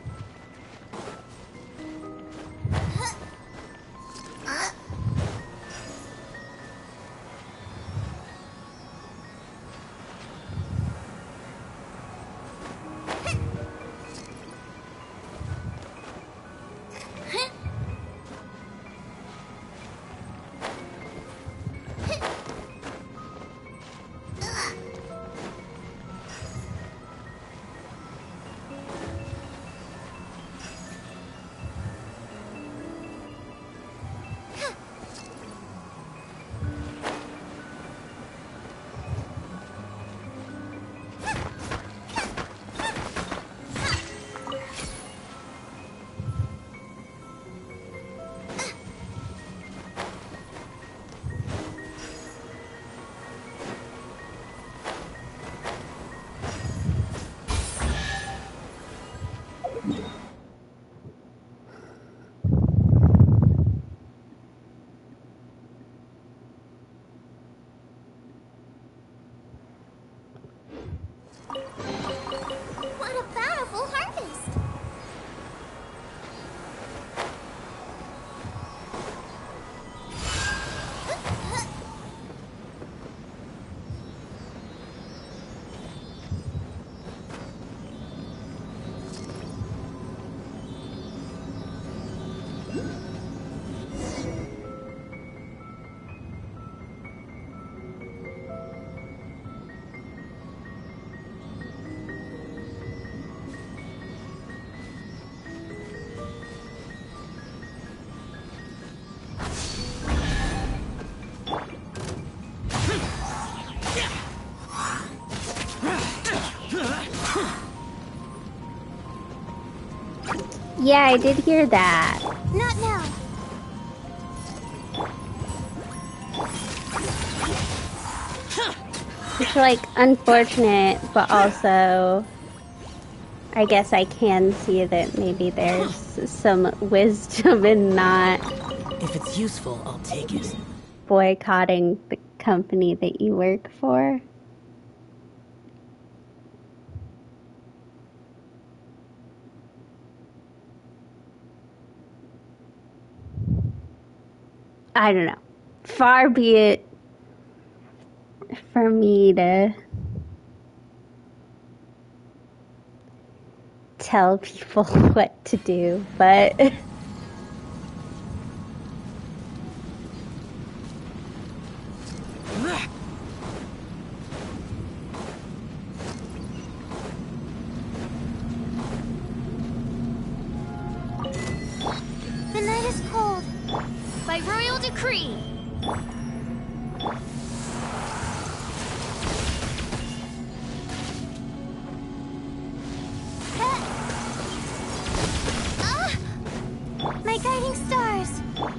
What a bountiful harvest! Yeah, I did hear that. Not now. It's like unfortunate, but also I guess I can see that maybe there's some wisdom in not If it's useful, I'll take it. boycotting the company that you work for. I don't know. Far be it for me to tell people what to do, but The night is cold. By royal decree! Ah! My guiding stars.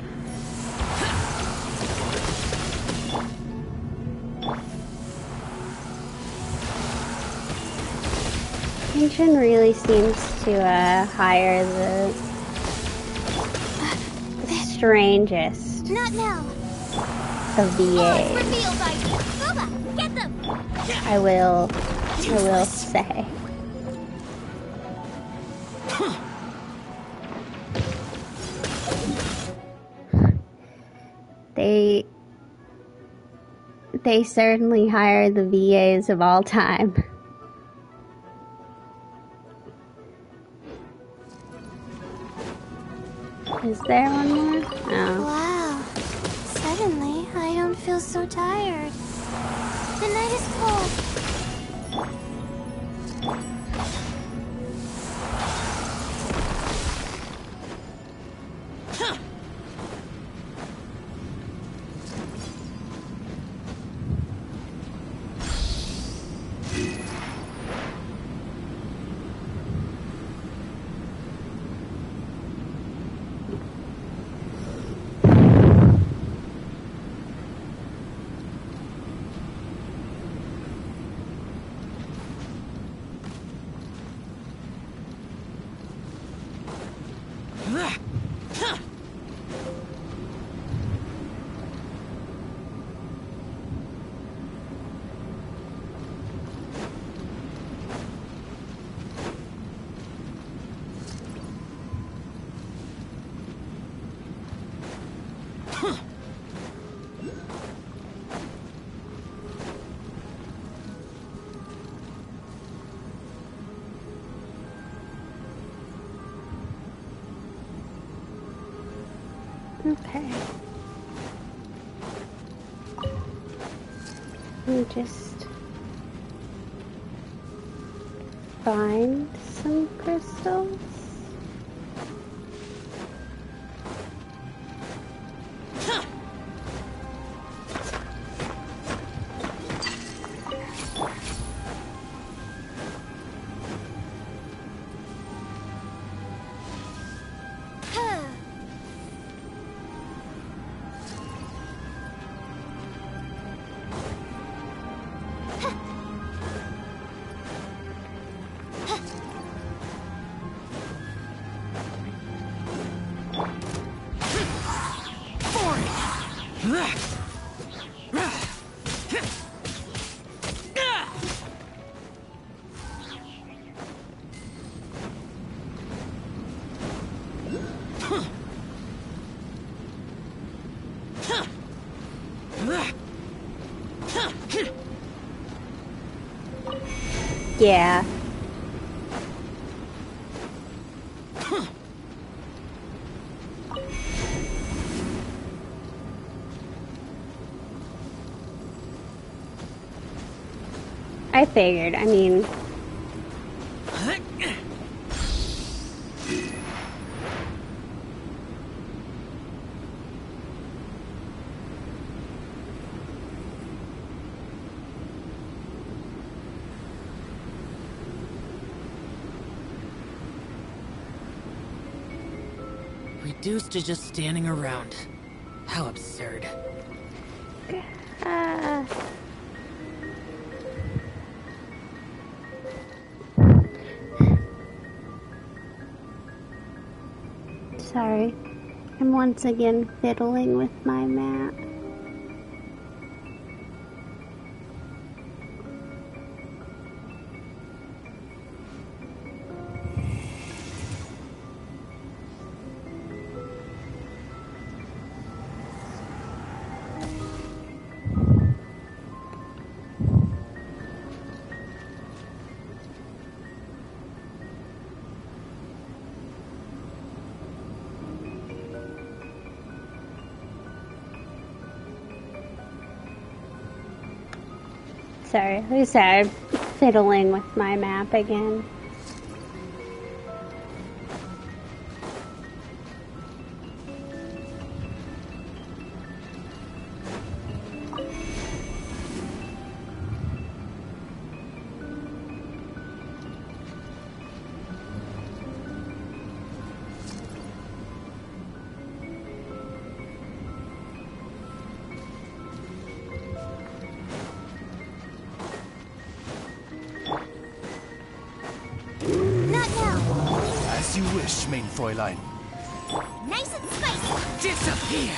Kenshin really seems to uh, hire the strangest Not now. of the Oh, it's A's. revealed by Boba! Get them! I will I will say. They they certainly hire the V As of all time. Is there one more? No. Wow. Suddenly, I don't feel so tired. The night is cold. Okay. Let me just find some crystals. Yeah. I figured, I mean... Reduced to just standing around. How absurd. Uh... Sorry, I'm once again fiddling with my map. Sorry, I started fiddling with my map again. As you wish, main Fräulein. Nice and spicy. Disappear!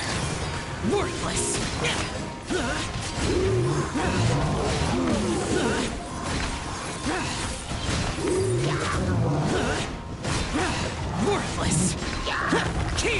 Worthless! useless. Here.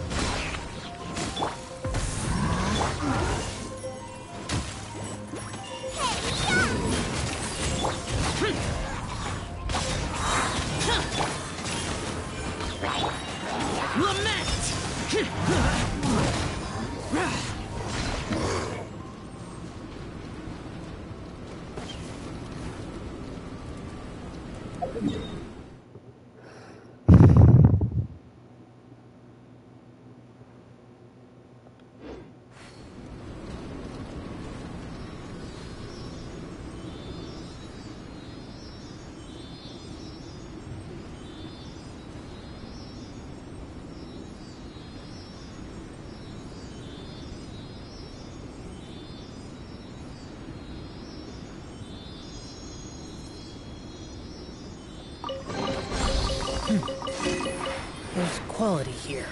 There's quality here.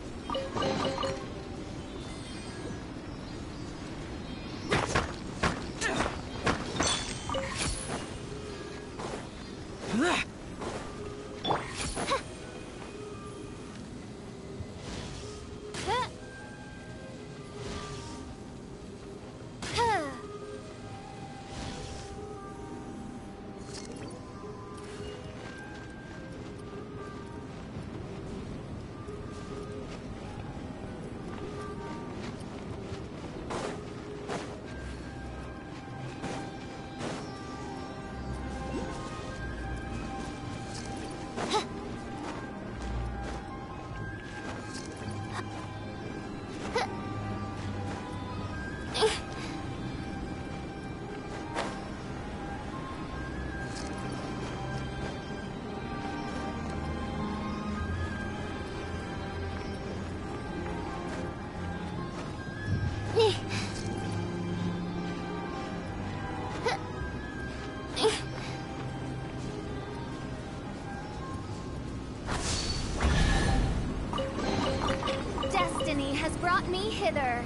Destiny has brought me hither.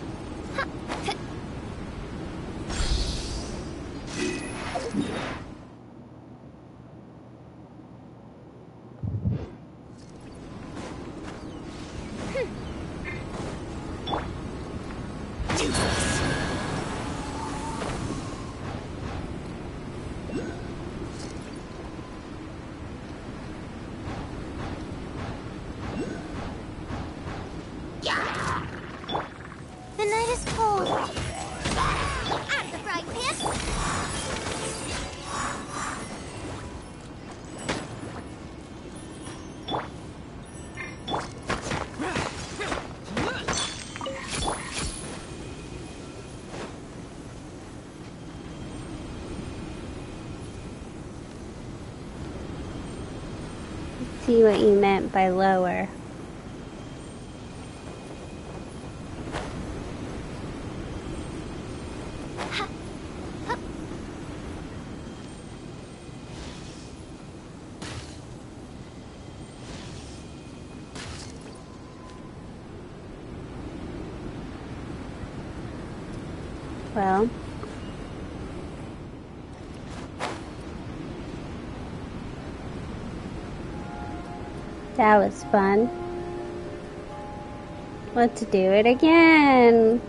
The night is cold. Out of the frying pan. See what you meant by lower. Well, that was fun. Let's do it again.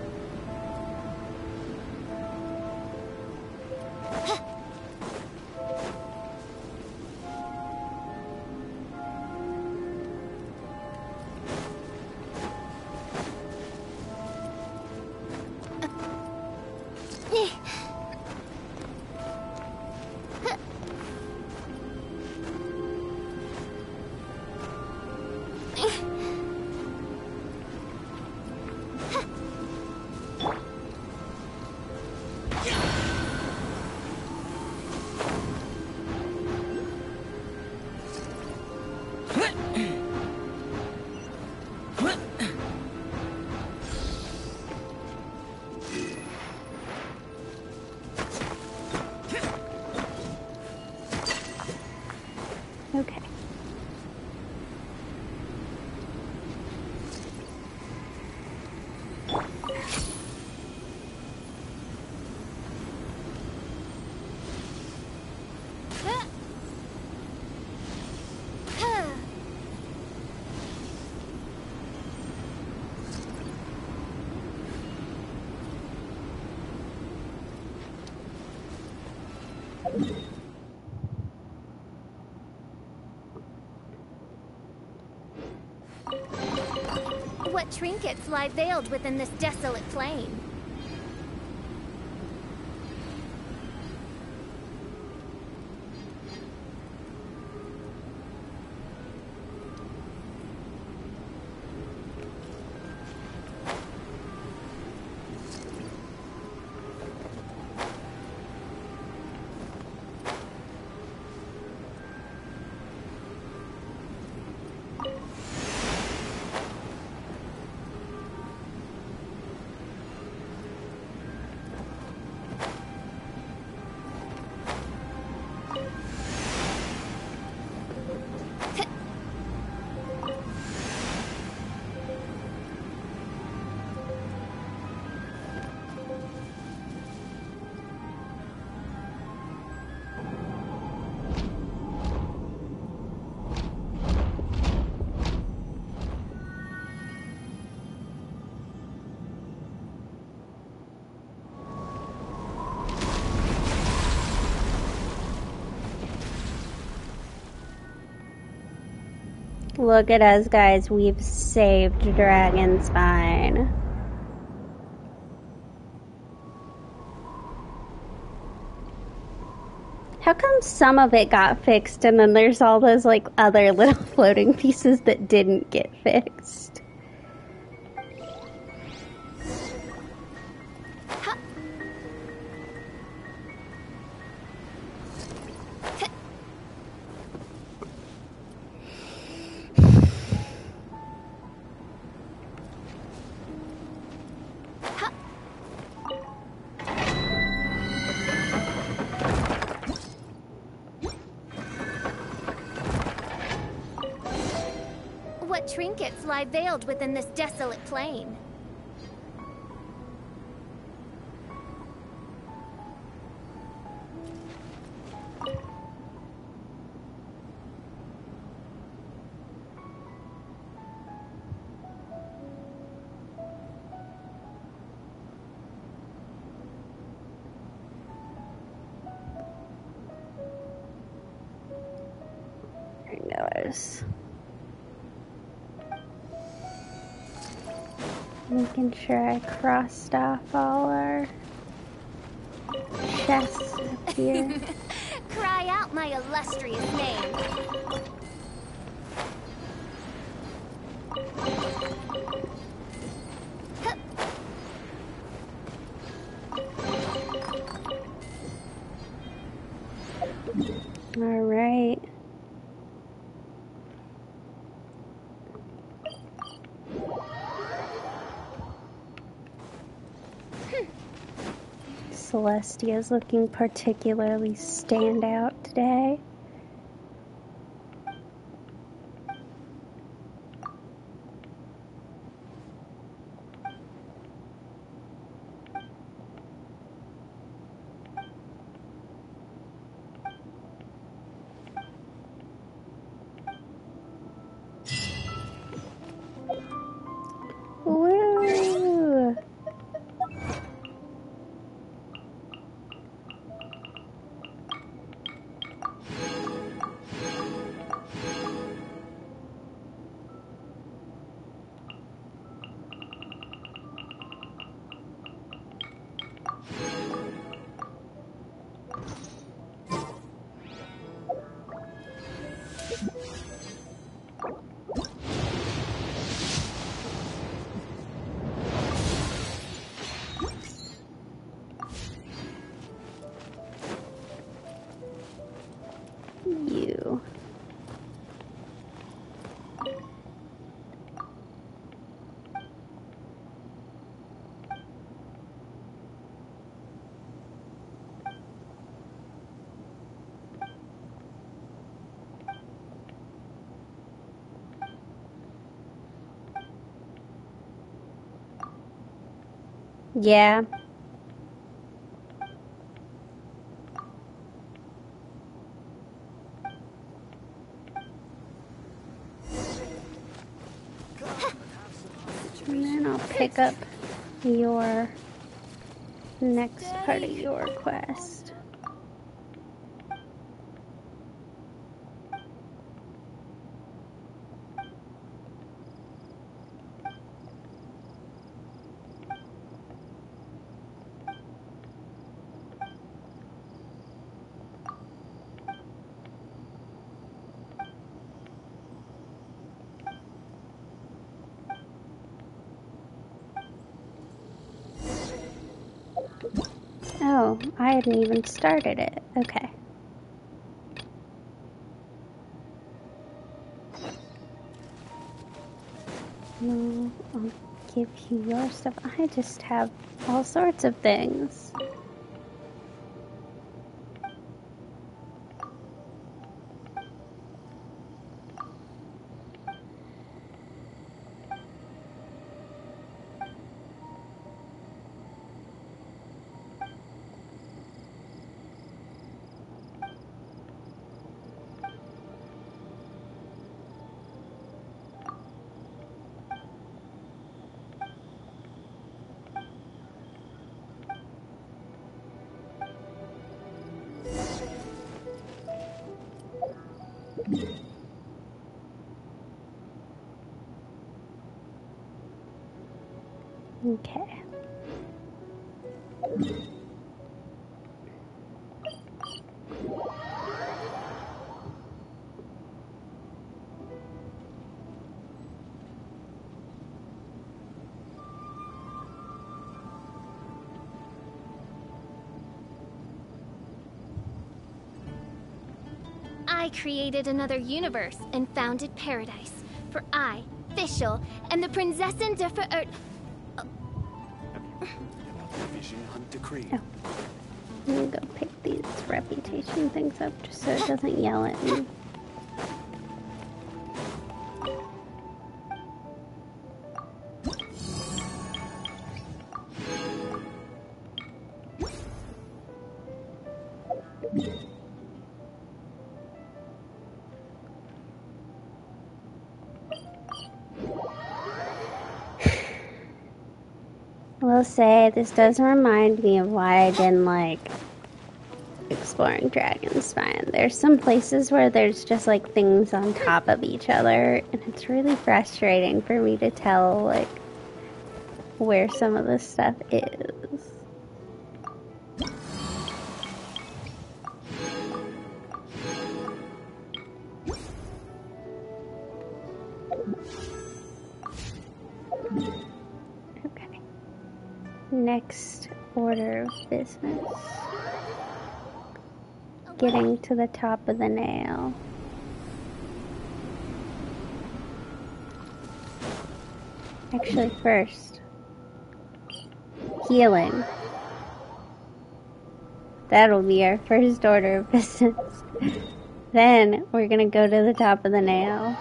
What trinkets lie veiled within this desolate plain? Look at us, guys. We've saved Dragonspine. How come some of it got fixed and then there's all those like other little floating pieces that didn't get fixed? What trinkets lie veiled within this desolate plain? There goes. Making sure I crossed off all our chests up here. Cry out my illustrious name. All right. Celestia's looking particularly standout today. Woo! You. Yeah. And then I'll pick up your next part of your quest. Oh, I hadn't even started it. Okay. No, I'll give you your stuff. I just have all sorts of things. Okay. I created another universe and founded paradise. For I, Fischl, am the Prinzessin der Verirrt. Decree. Oh. I'm gonna go pick these reputation things up just so it doesn't yell at me. I will say, this does remind me of why I didn't like exploring Dragonspine. There's some places where there's just like things on top of each other, and it's really frustrating for me to tell like where some of this stuff is. Next order of business. Getting to the top of the nail. Actually, first, healing. That'll be our first order of business. Then we're gonna go to the top of the nail.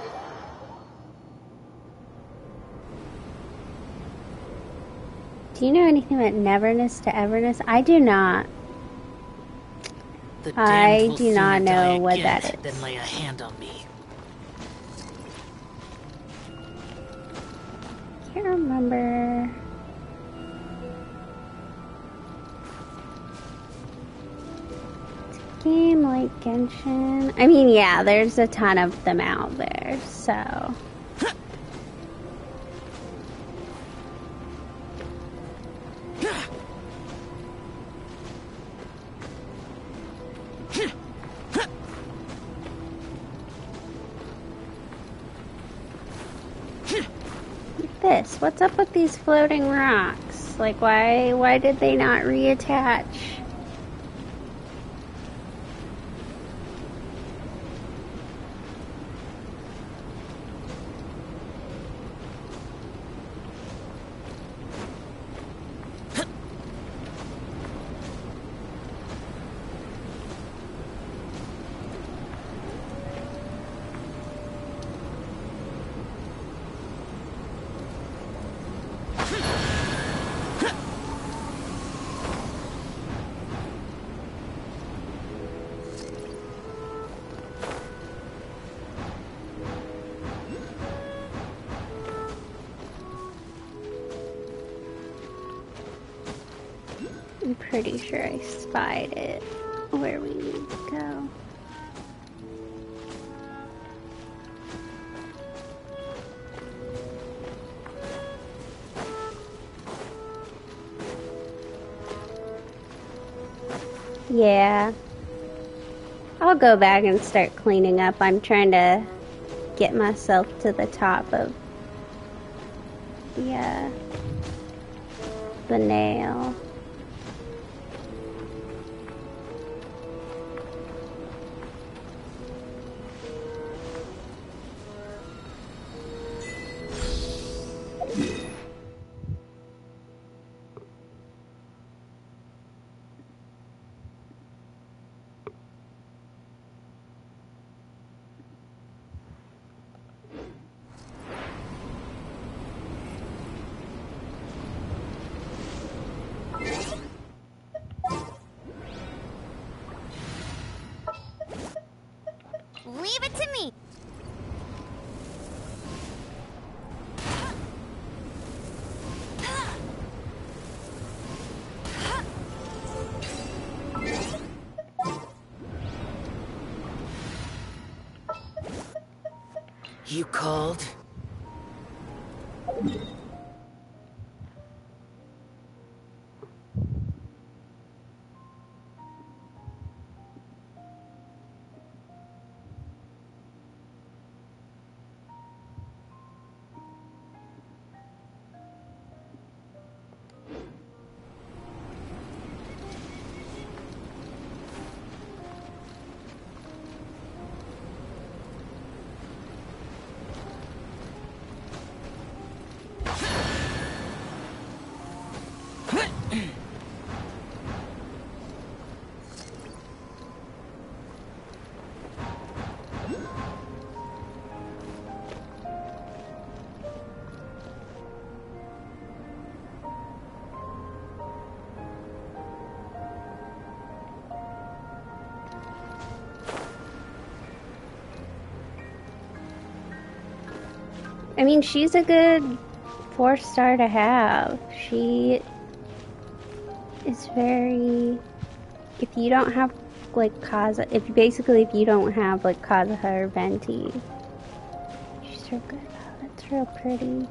Do you know anything about Neverness to Everness? I do not. The I do sooner not know die what again that is. Than lay a hand on me. Can't remember. It's a game like Genshin. I mean, yeah, there's a ton of them out there, so. This. What's up with these floating rocks? Like, why why did they not reattach? I'm pretty sure I spied it where we need to go. Yeah. I'll go back and start cleaning up. I'm trying to get myself to the top of the, uh, the nail. Leave it to me. You called? I mean, she's a good four star to have. She is very. If you don't have like Kaza, if basically if you don't have like Kazuha or Venti, she's real good. Oh, that's real pretty.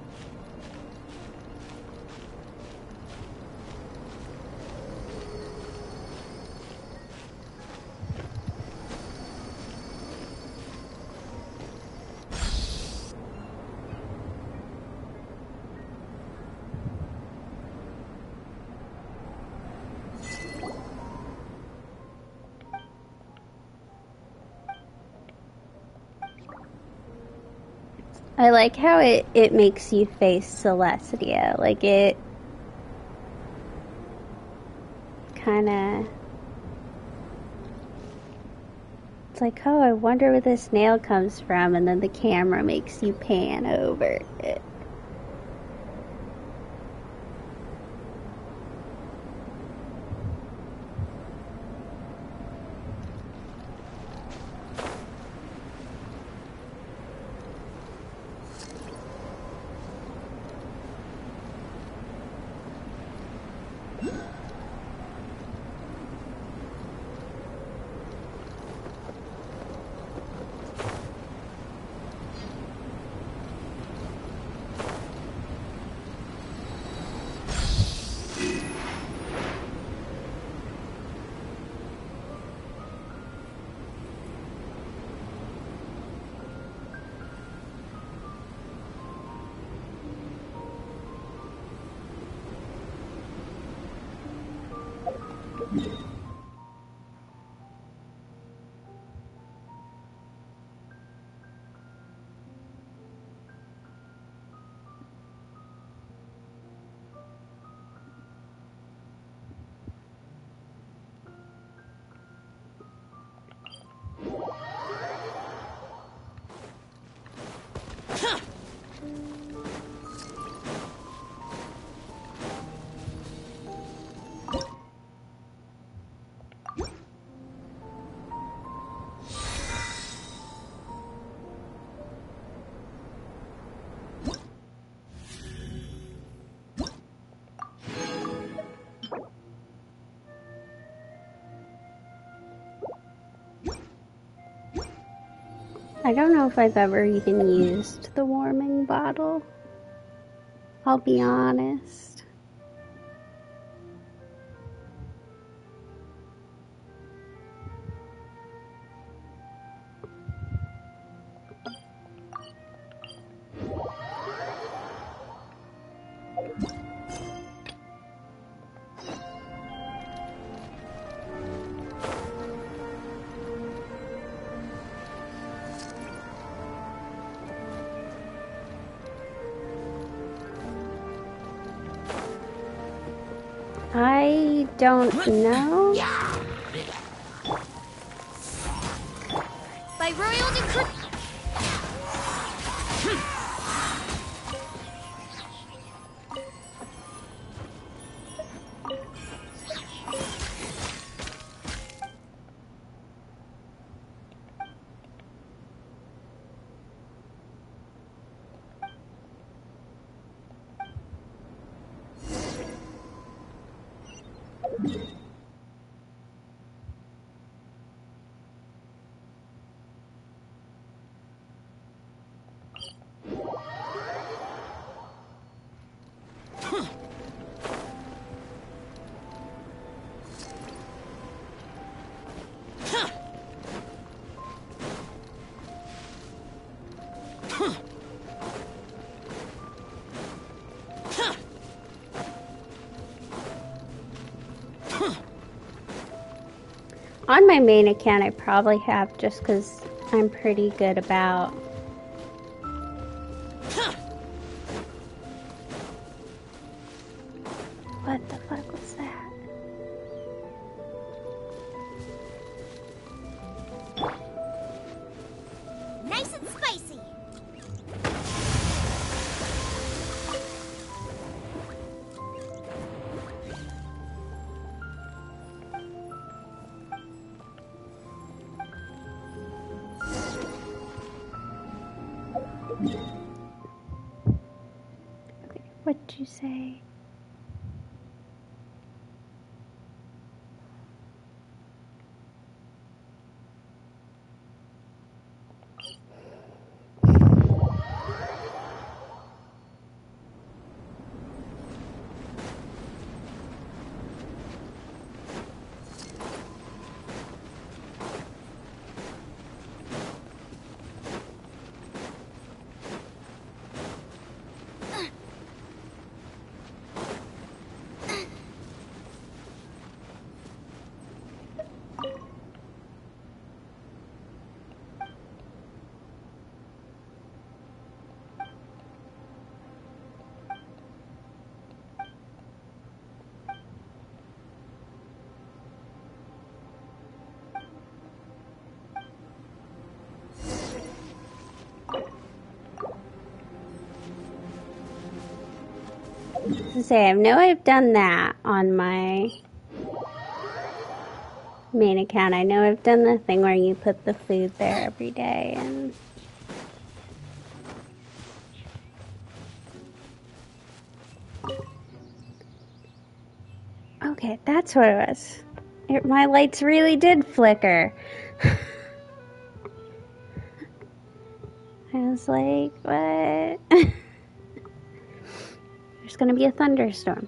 I like how it, it makes you face Celestia. Like, it kind of... It's like, oh, I wonder where this nail comes from, and then the camera makes you pan over it. I don't know if I've ever even used the warming bottle. I'll be honest. I don't know. By royal decree. On my main account, I probably have just because I'm pretty good about what the fuck was that? Nice and spicy. What'd you say? To say, I know I've done that on my main account. I know I've done the thing where you put the food there every day and okay, that's what it was. It, my lights really did flicker. I was like, what? There's gonna be a thunderstorm.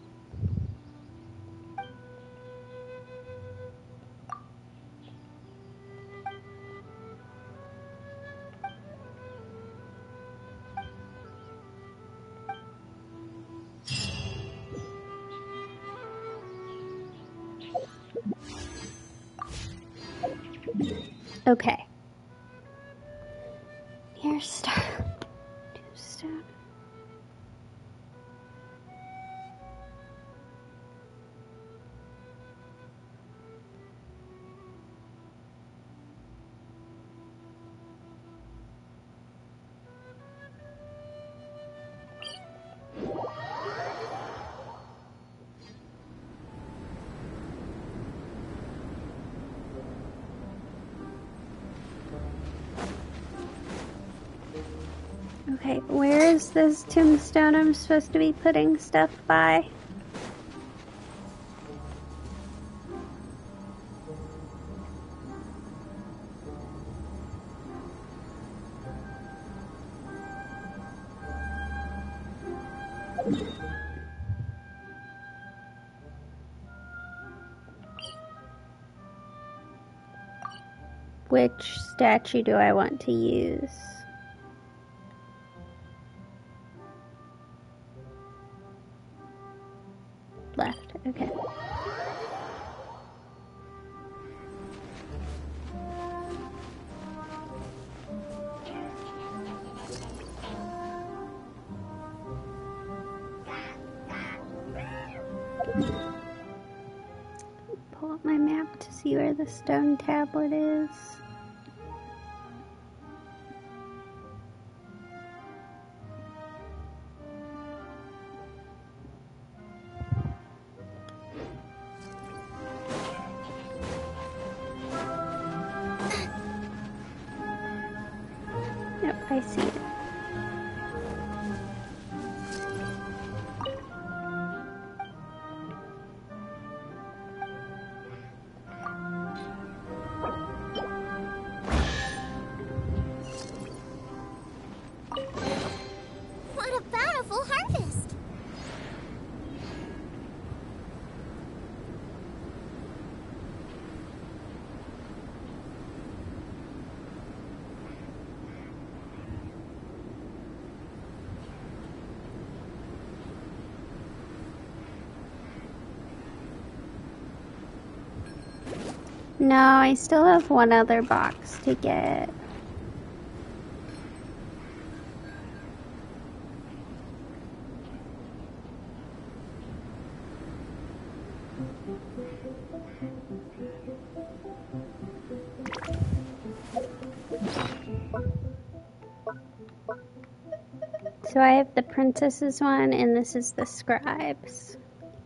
Okay. Here's star. Tombstone. Okay, where is this tombstone I'm supposed to be putting stuff by? Which statue do I want to use? Left, okay. to see where the stone tablet is. Yep, I see it. What a bountiful harvest! No, I still have one other box to get. So I have the princess's one, and this is the scribe's.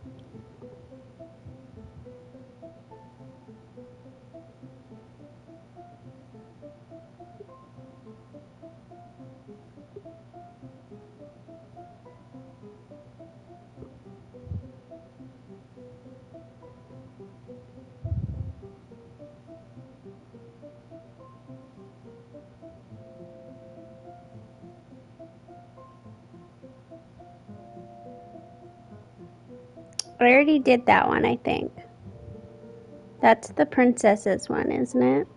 I already did that one, I think. That's the princess's one, isn't it?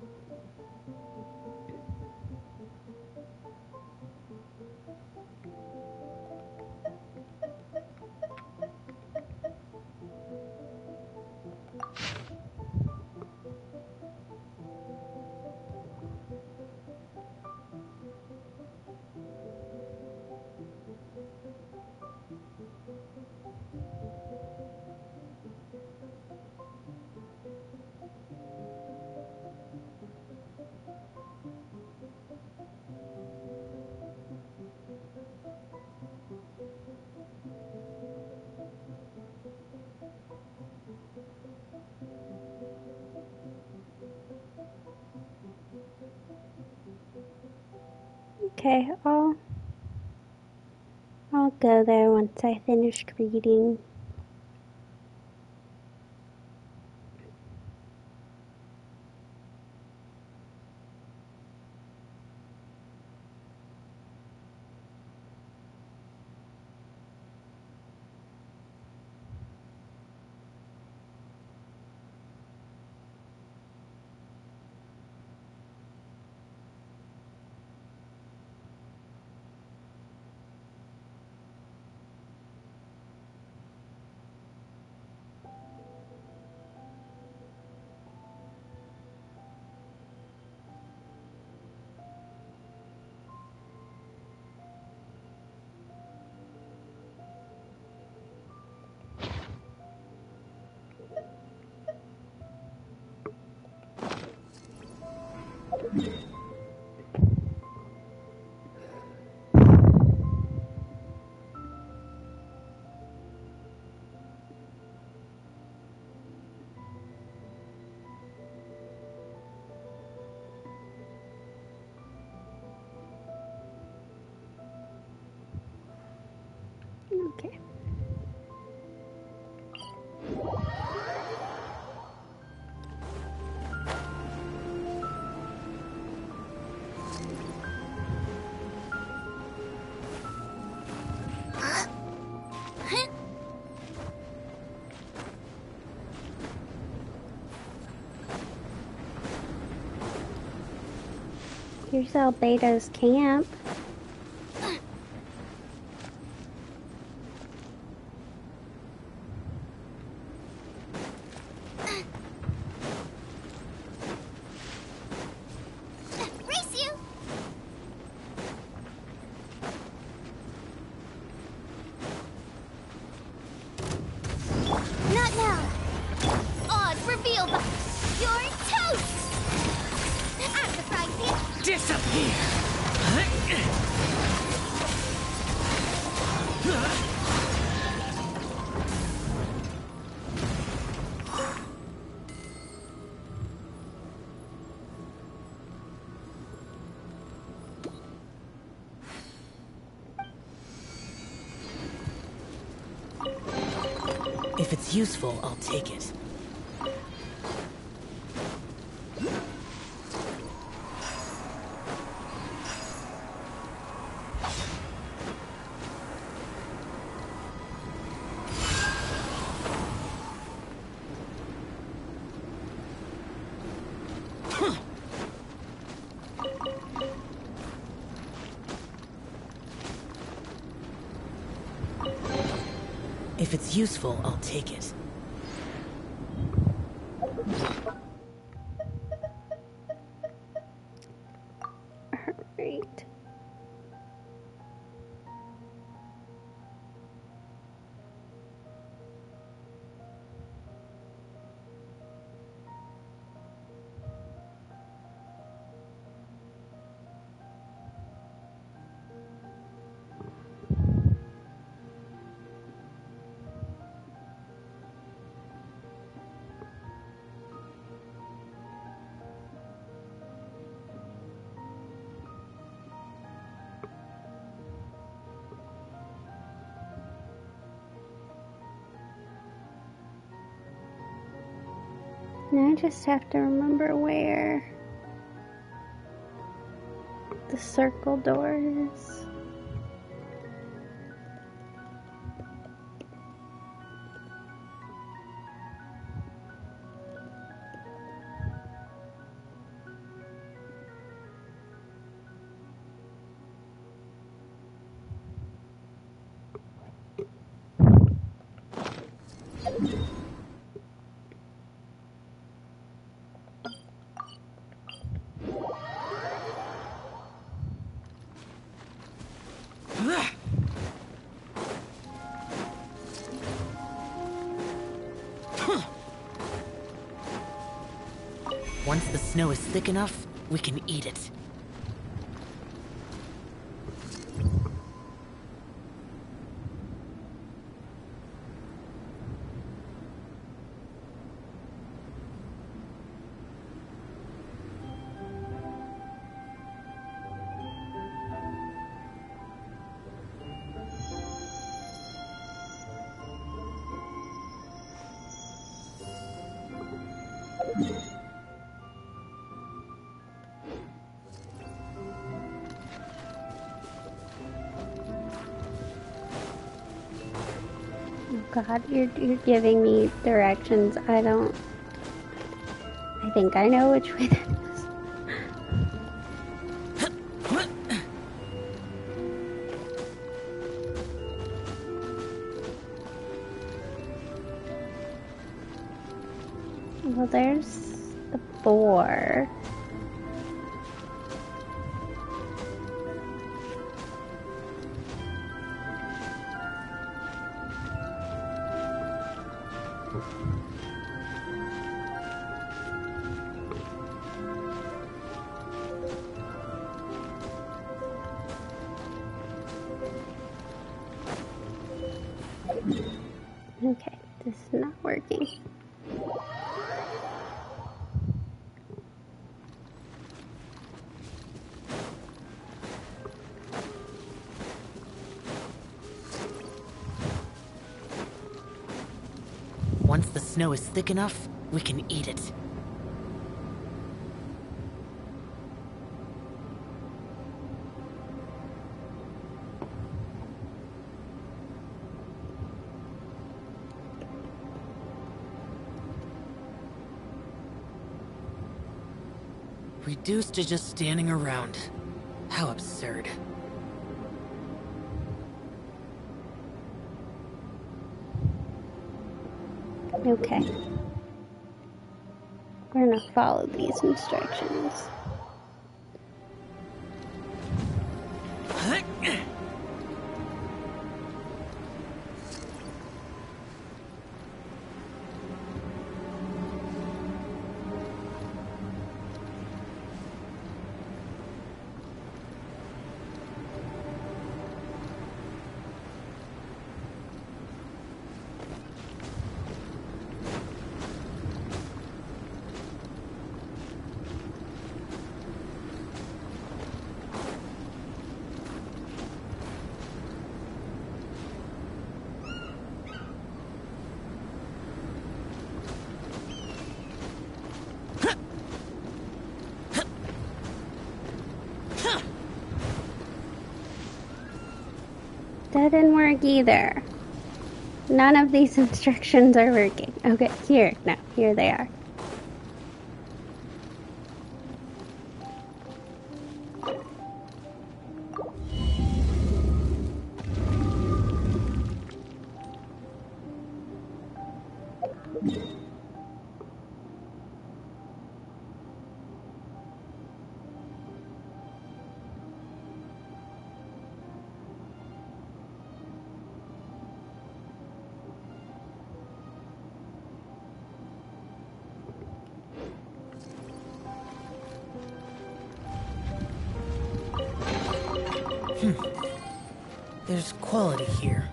Okay, I'll I'll go there once I finished reading. Okay. Here's Albedo's camp. Race you! Not now! Odd, reveal the... If it's useful, I'll take it. If it's useful, I'll take it. Alright. Now I just have to remember where the circle door is. Once the snow is thick enough, we can eat it. God, you're, you're giving me directions. I don't... I think I know which way that is. Well, there's the boar. Okay, this is not working. Once the snow is thick enough, we can eat it. Reduced to just standing around. How absurd. Okay. We're gonna follow these instructions. That didn't work either. None of these instructions are working. Okay, here. No, here they are. There's quality here.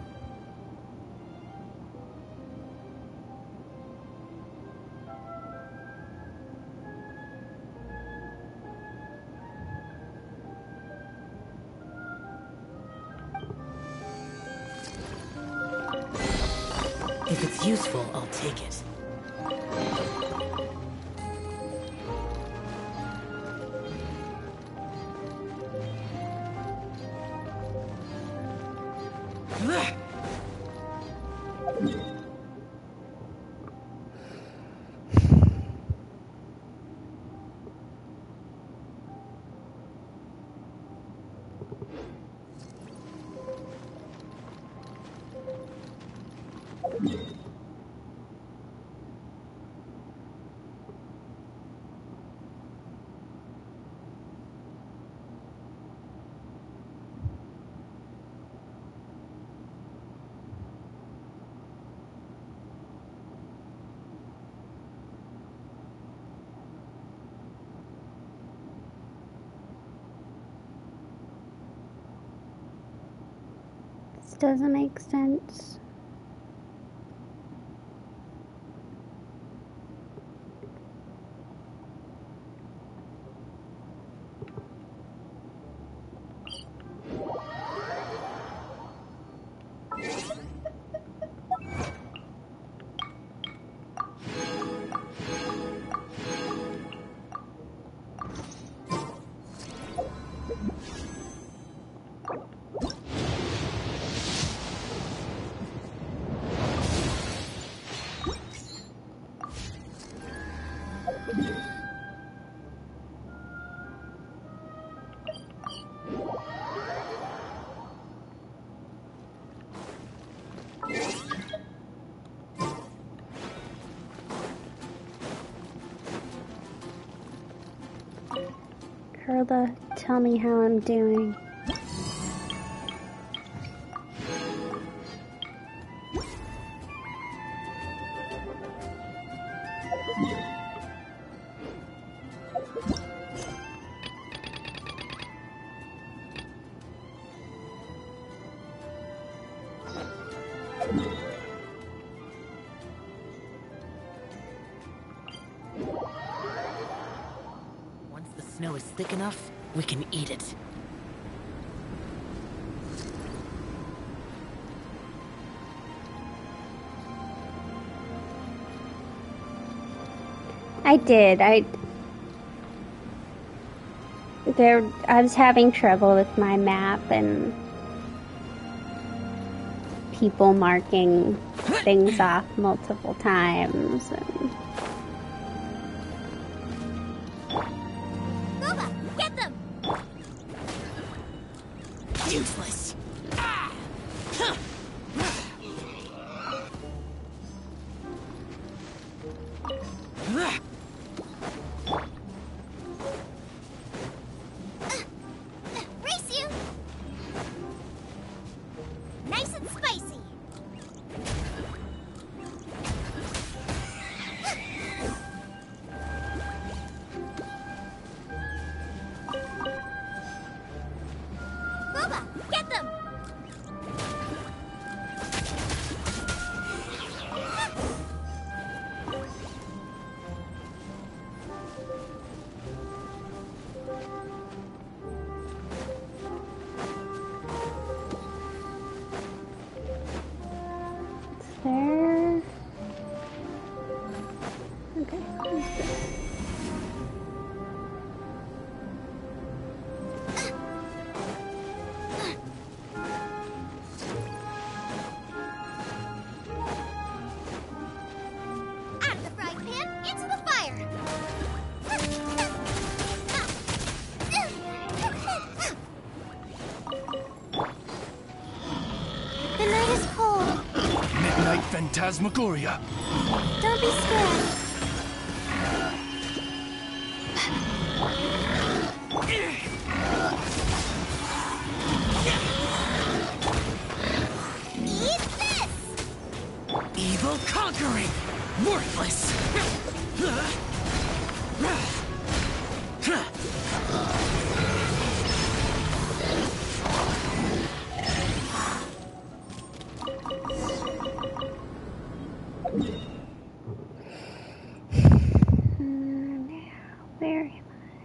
If it's useful, I'll take it. This doesn't make sense. Carla, tell me how I'm doing. Snow is thick enough, we can eat it. I did. I there. I was having trouble with my map and people marking things off multiple times. And useless. Race you! Nice and spicy. Boba, get them! there. Okay. Phantasmagoria. Don't be scared. Eat this! Evil conquering! Worthless! Where am I?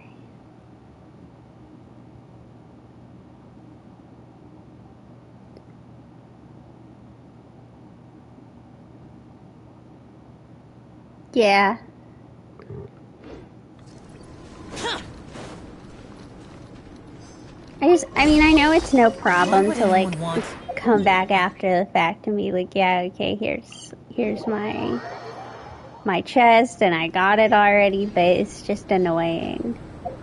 Yeah. I just, I mean, I know it's no problem to like come back after the fact and be like, yeah, okay, here's, here's my, my chest and I got it already, but it's just annoying.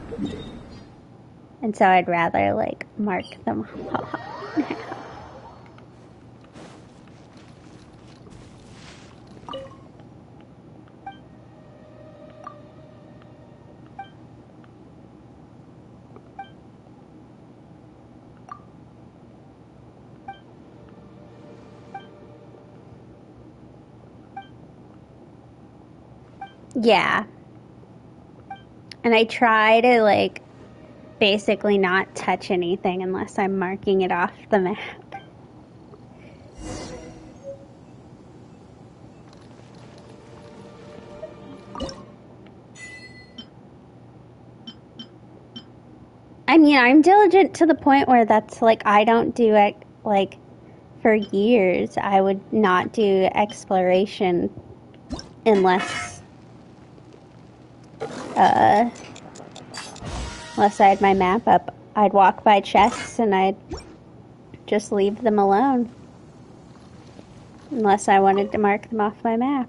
And so I'd rather like mark them off now. Yeah. And I try to, like, basically not touch anything unless I'm marking it off the map. I mean, I'm diligent to the point where that's, like, I don't do it, like, for years. I would not do exploration unless... Uh, unless I had my map up, I'd walk by chests and I'd just leave them alone. Unless I wanted to mark them off my map.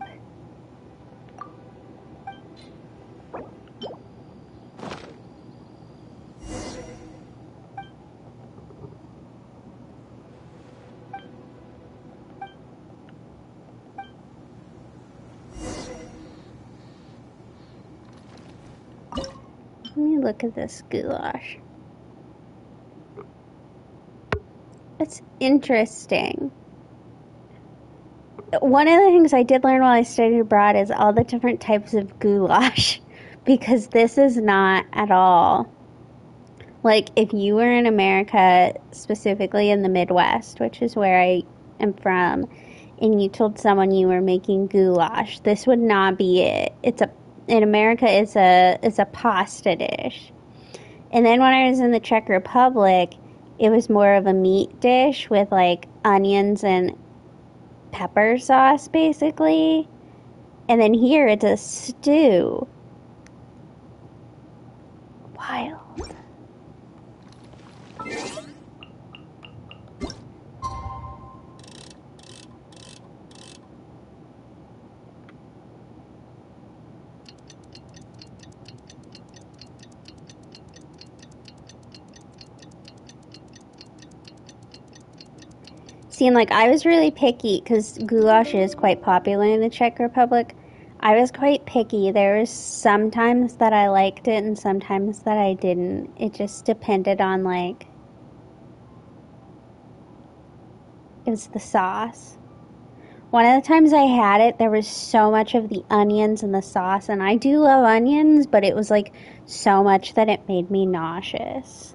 Let me look at this goulash. It's interesting. One of the things I did learn while I studied abroad is all the different types of goulash, because this is not at all. Like, if you were in America, specifically in the Midwest, which is where I am from, and you told someone you were making goulash, this would not be it. It's a In America, it's a it's a pasta dish. And then when I was in the Czech Republic, it was more of a meat dish with like onions and pepper sauce, basically. And then here, it's a stew. Wild. And like I was really picky because goulash is quite popular in the Czech Republic. I was quite picky. There was sometimes that I liked it and sometimes that I didn't. It just depended on like it was the sauce. One of the times I had it, there was so much of the onions in the sauce, and I do love onions, but it was like so much that it made me nauseous.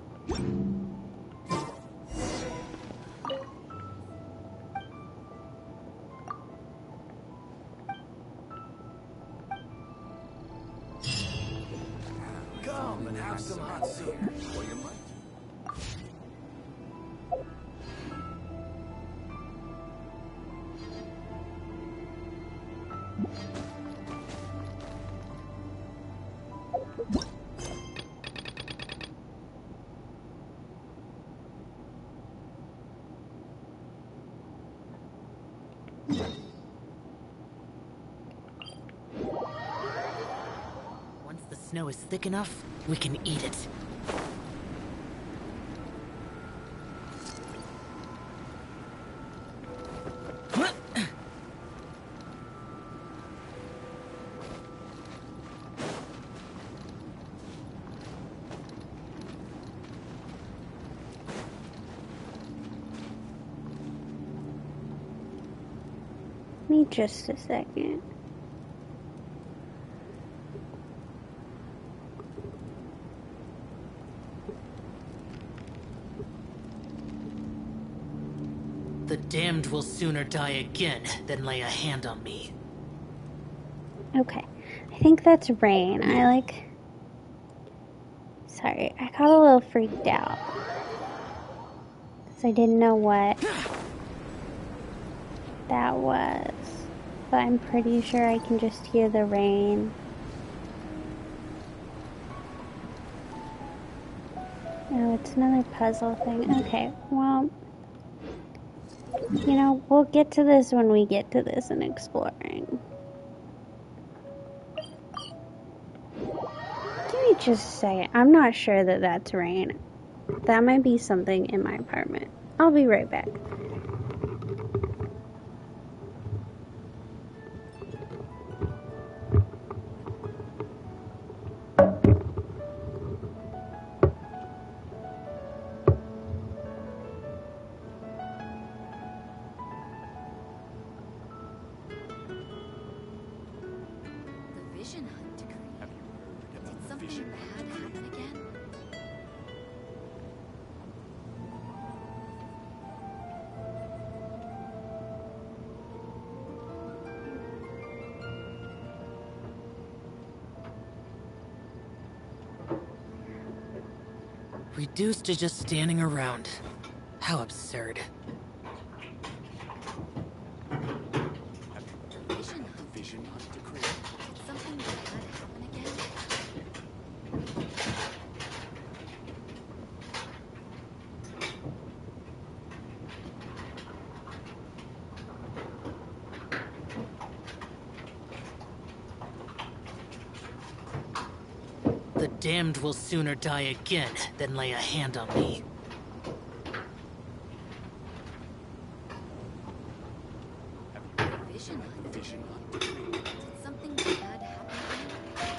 Once the snow is thick enough, we can eat it. Give me just a second. The damned will sooner die again than lay a hand on me. Okay. I think that's rain. I like... Sorry, I got a little freaked out. Because I didn't know what that was. But I'm pretty sure I can just hear the rain. Oh, it's another puzzle thing. Okay, well... You know, we'll get to this when we get to this in exploring. Give me just a second. I'm not sure that that's rain. That might be something in my apartment. I'll be right back. Reduced to just standing around. How absurd. Vision hunt. Vision hunt decree. Did something bad happen again? The damned will sooner die again than lay a hand on me. Vision hunt. Vision hunt decree. Did something bad happen again?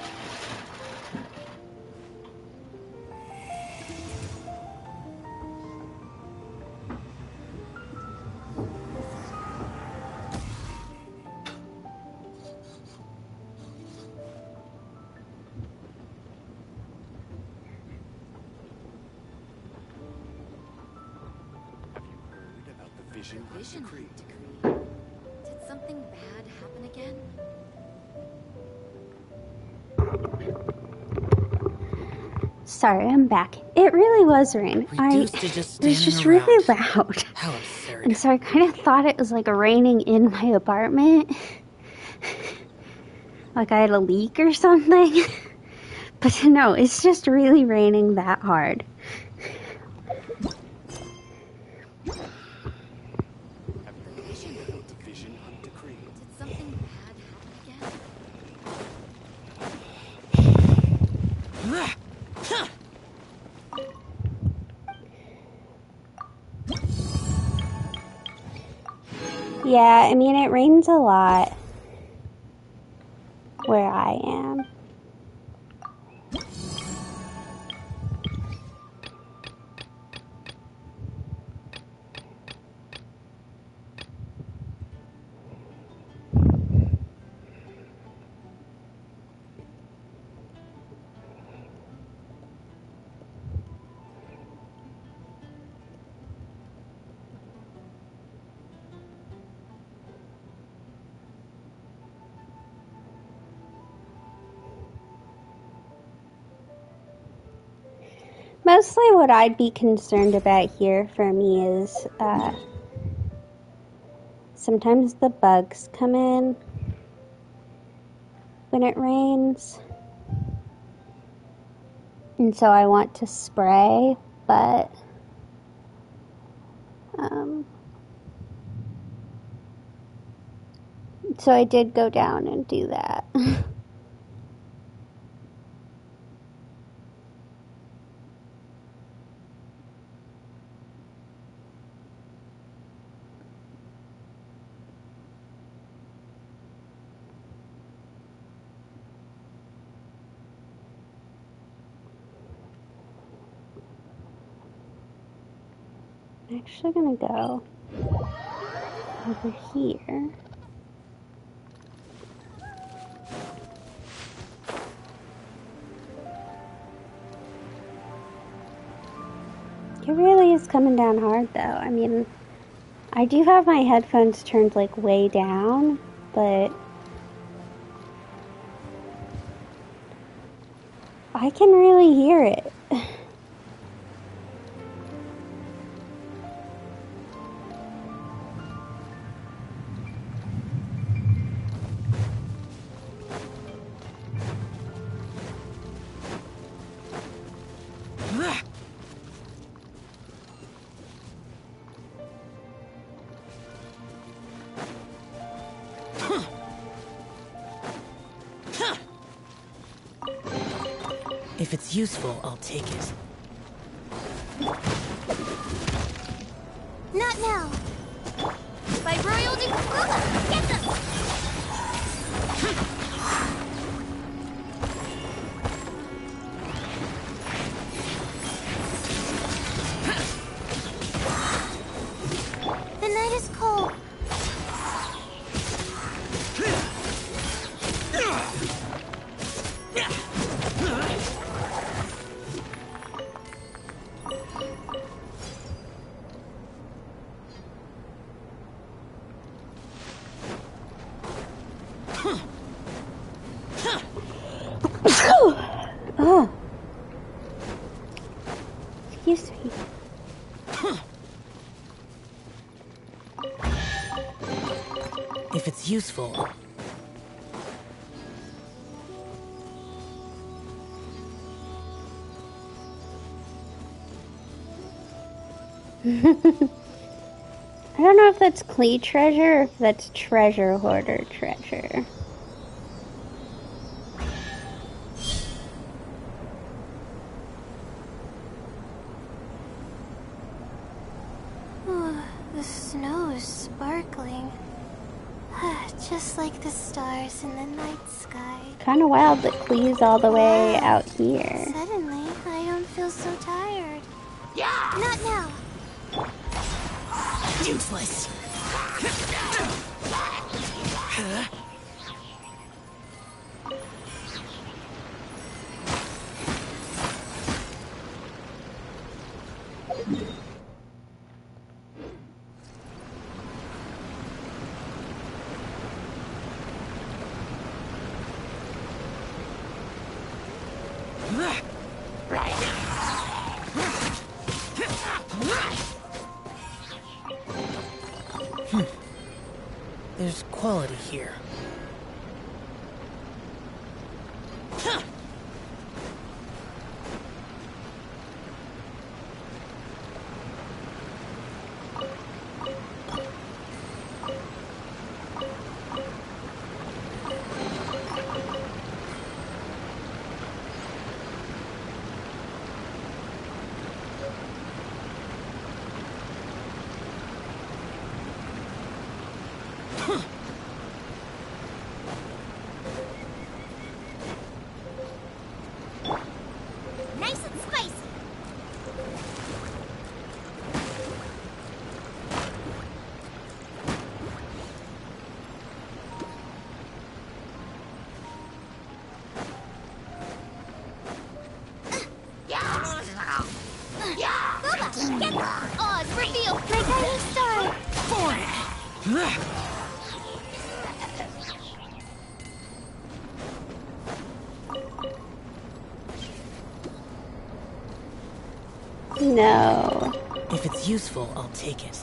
Vision hunt Vision decree. hunt decree. Did something bad happen again? Sorry, I'm back. It really was rain. Reduced I, to just it was standing just around. really loud. How absurd. And so I kind of thought it was like raining in my apartment. Like I had a leak or something. But no, it's just really raining that hard. Vision hunt. Vision hunt decree. Did something bad happen again? Yeah, I mean, it rains a lot where I am. Mostly what I'd be concerned about here for me is uh, sometimes the bugs come in when it rains. And so I want to spray, but um, so I did go down and do that. I'm actually gonna go over here. It really is coming down hard, though. I mean, I do have my headphones turned, like, way down, but I can really hear it. If it's useful, I'll take it. Not now. By Royal Decree, get them! The night is cold. Oh. Excuse me. If it's useful. I don't know if that's Klee treasure or if that's treasure hoarder treasure. The snow is sparkling. Just like the stars in the night sky. Kind of wild that Klee's all the way out here. Suddenly, I don't feel so tired. Yeah! Not now. Useless. Hmm. There's quality here. Nice and spicy. Booba, get the Oz reveal. My guiding star. For it. No. If it's useful, I'll take it.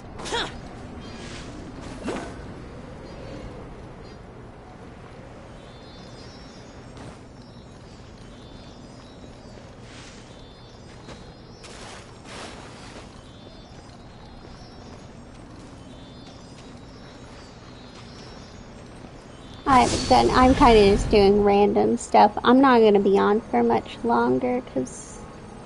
I've done, I'm kind of just doing random stuff. I'm not going to be on for much longer because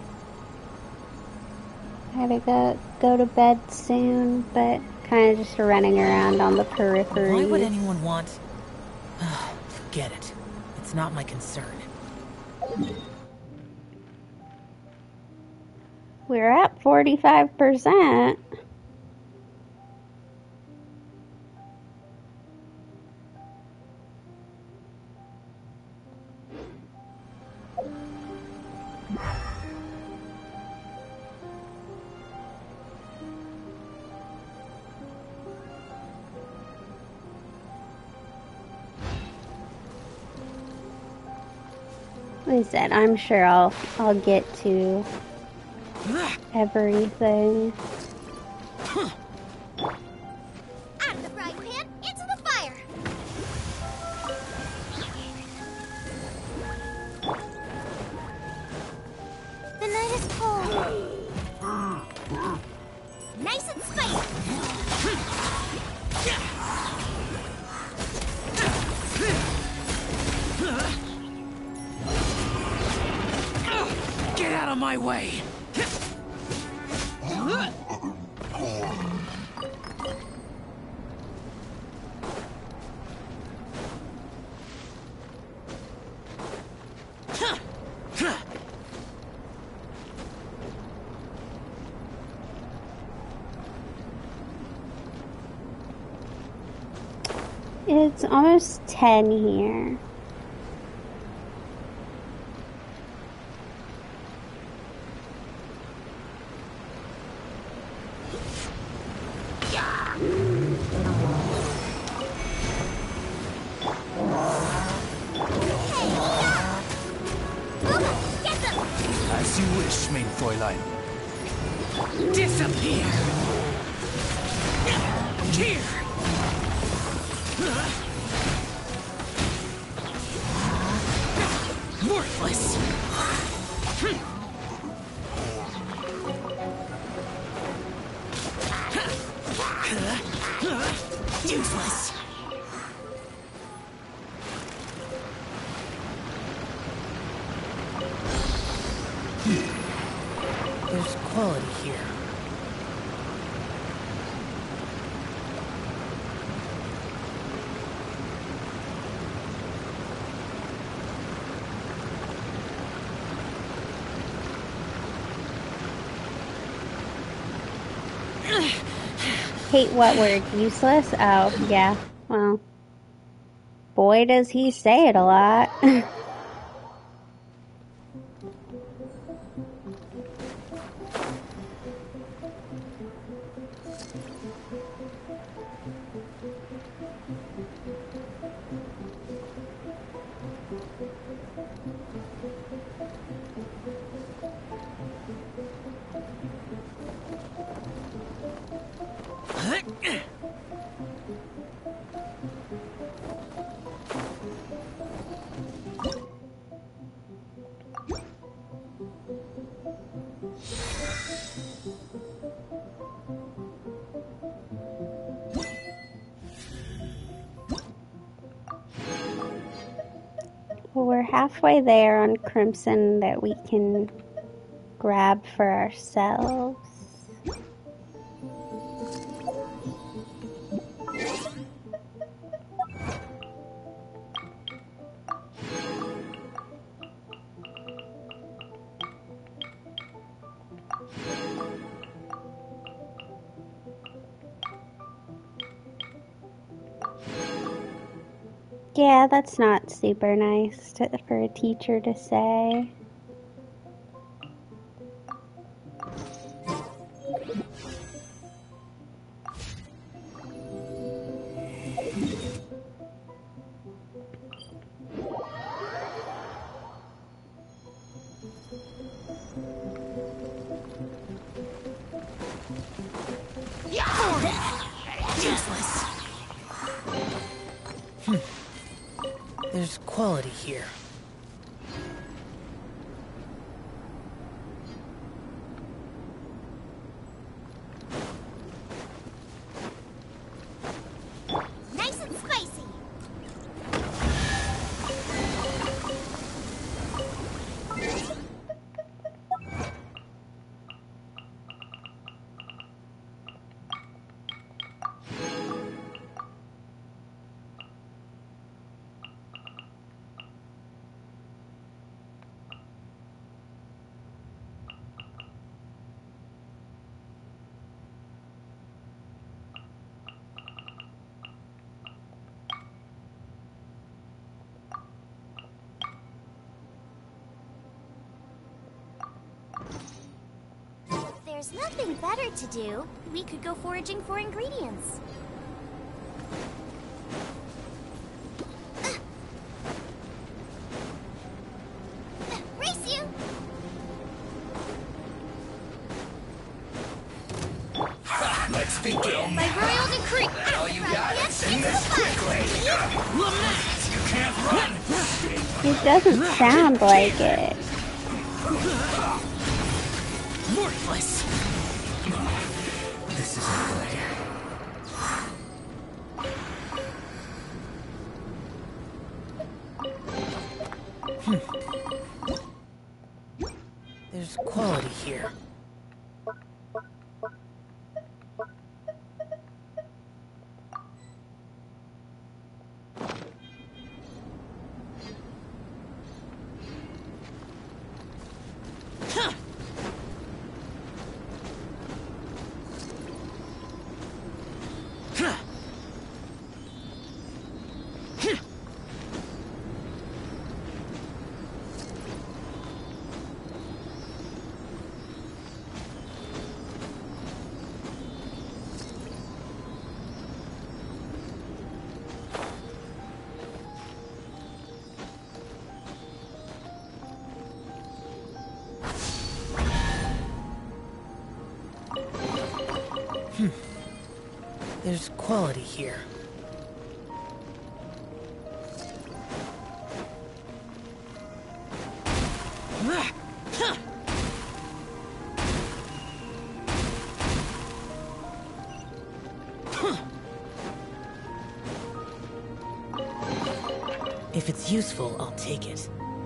I gotta go, go to bed soon, but kind of just running around on the periphery. Why would anyone want... Forget it. It's not my concern. We're at forty-five percent. I said, I'm sure I'll I'll get to everything. Out of the frying pan, into the fire! The night is cold. Nice and spicy! Get out of my way! It's almost ten here. As you wish, mein Fräulein. Disappear! Here! Worthless! Useless! There's quality here. Hate what word? Useless? Oh, yeah. Well, boy does he say it a lot. Well, we're halfway there on Crimson that we can grab for ourselves. Yeah, that's not super nice to, for a teacher to say. Useless. Hmm. There's quality here. Nice and spicy! There's nothing better to do. We could go foraging for ingredients. It doesn't sound like it. Worthless. This isn't good. Hmm. There's quality here. There's quality here. If it's useful, I'll take it.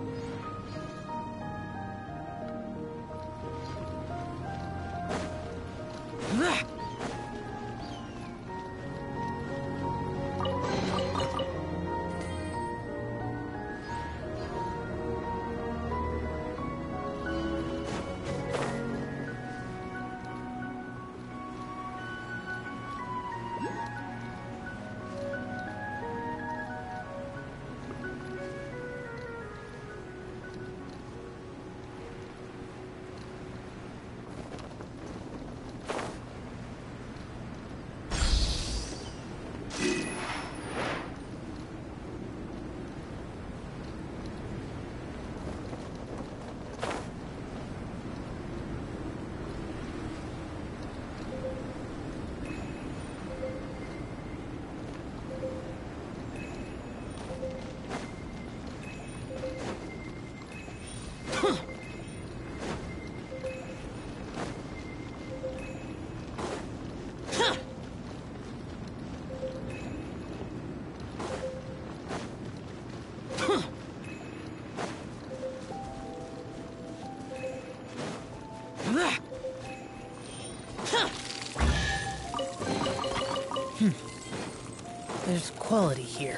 Hmm. There's quality here.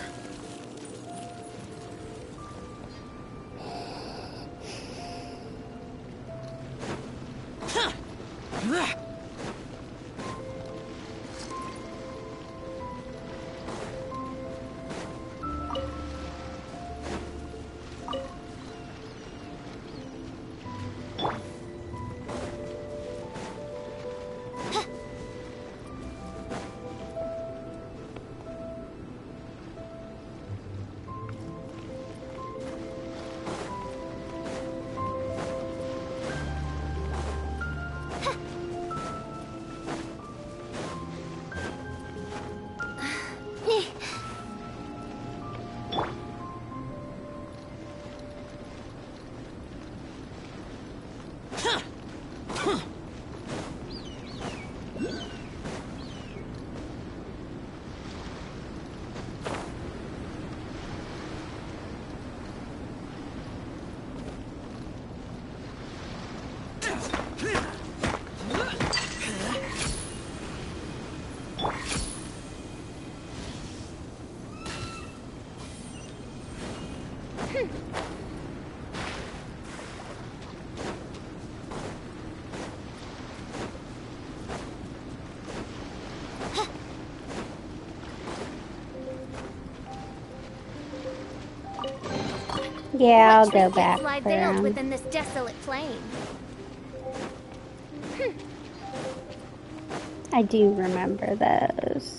Yeah, I'll What go trinkets back lie for veiled him. within this desolate plain? I do remember those.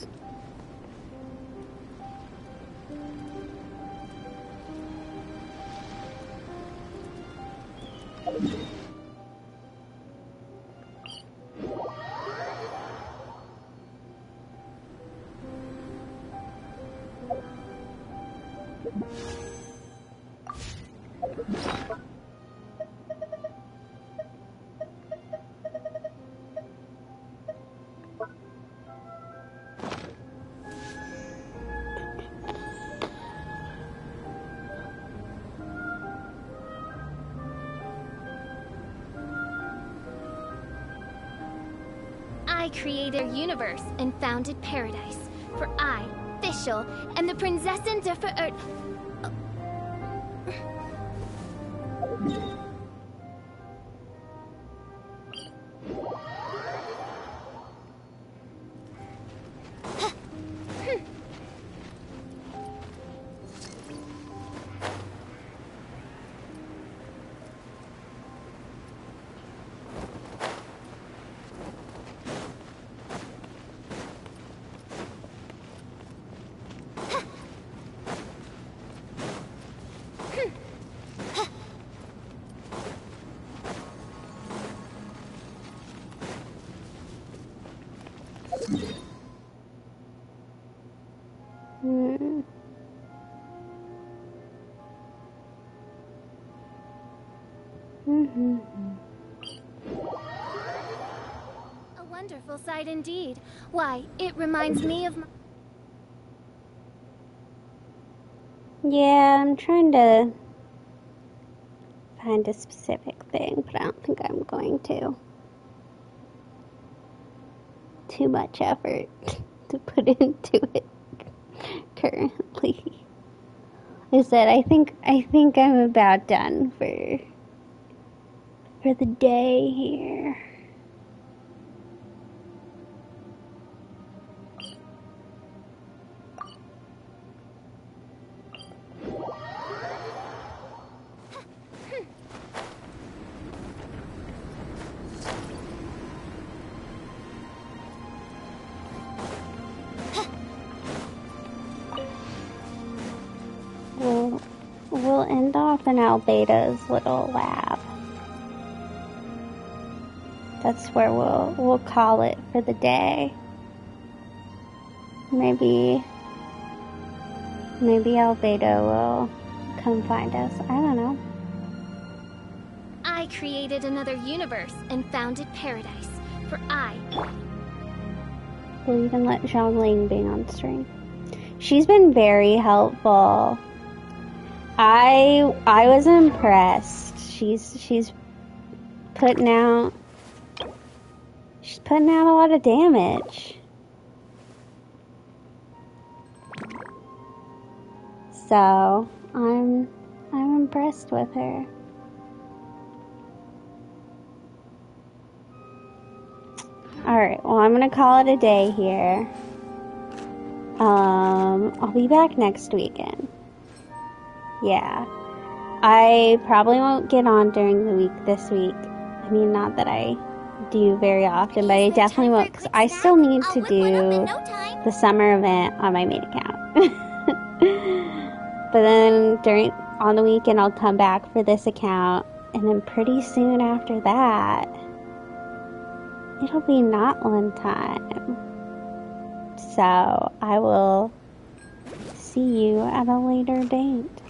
I created a universe and founded paradise. For I, Fischl, and the Prinzessin der Verirrt... Hmm. Mm-hmm. A wonderful sight indeed. Why, it reminds me of my... Yeah, I'm trying to find a specific thing, but I don't think I'm going to. Too much effort to put into it currently. Is that I think I think I'm about done for for the day here. We'll, we'll end off in Albedo's little lab. That's where we'll we'll call it for the day. Maybe maybe Albedo will come find us. I don't know. I created another universe and founded paradise. For I... We'll even let Xiangling be on stream. She's been very helpful. I I was impressed. She's she's putting out she's putting out a lot of damage. So I'm I'm impressed with her. Alright, well I'm gonna call it a day here. Um I'll be back next weekend. Yeah. I probably won't get on during the week this week. I mean, not that I do very often, but I definitely won't, because I still need to do the summer event on my main account. But then during on the weekend, I'll come back for this account, and then pretty soon after that, it'll be Notlin time. So I will see you at a later date.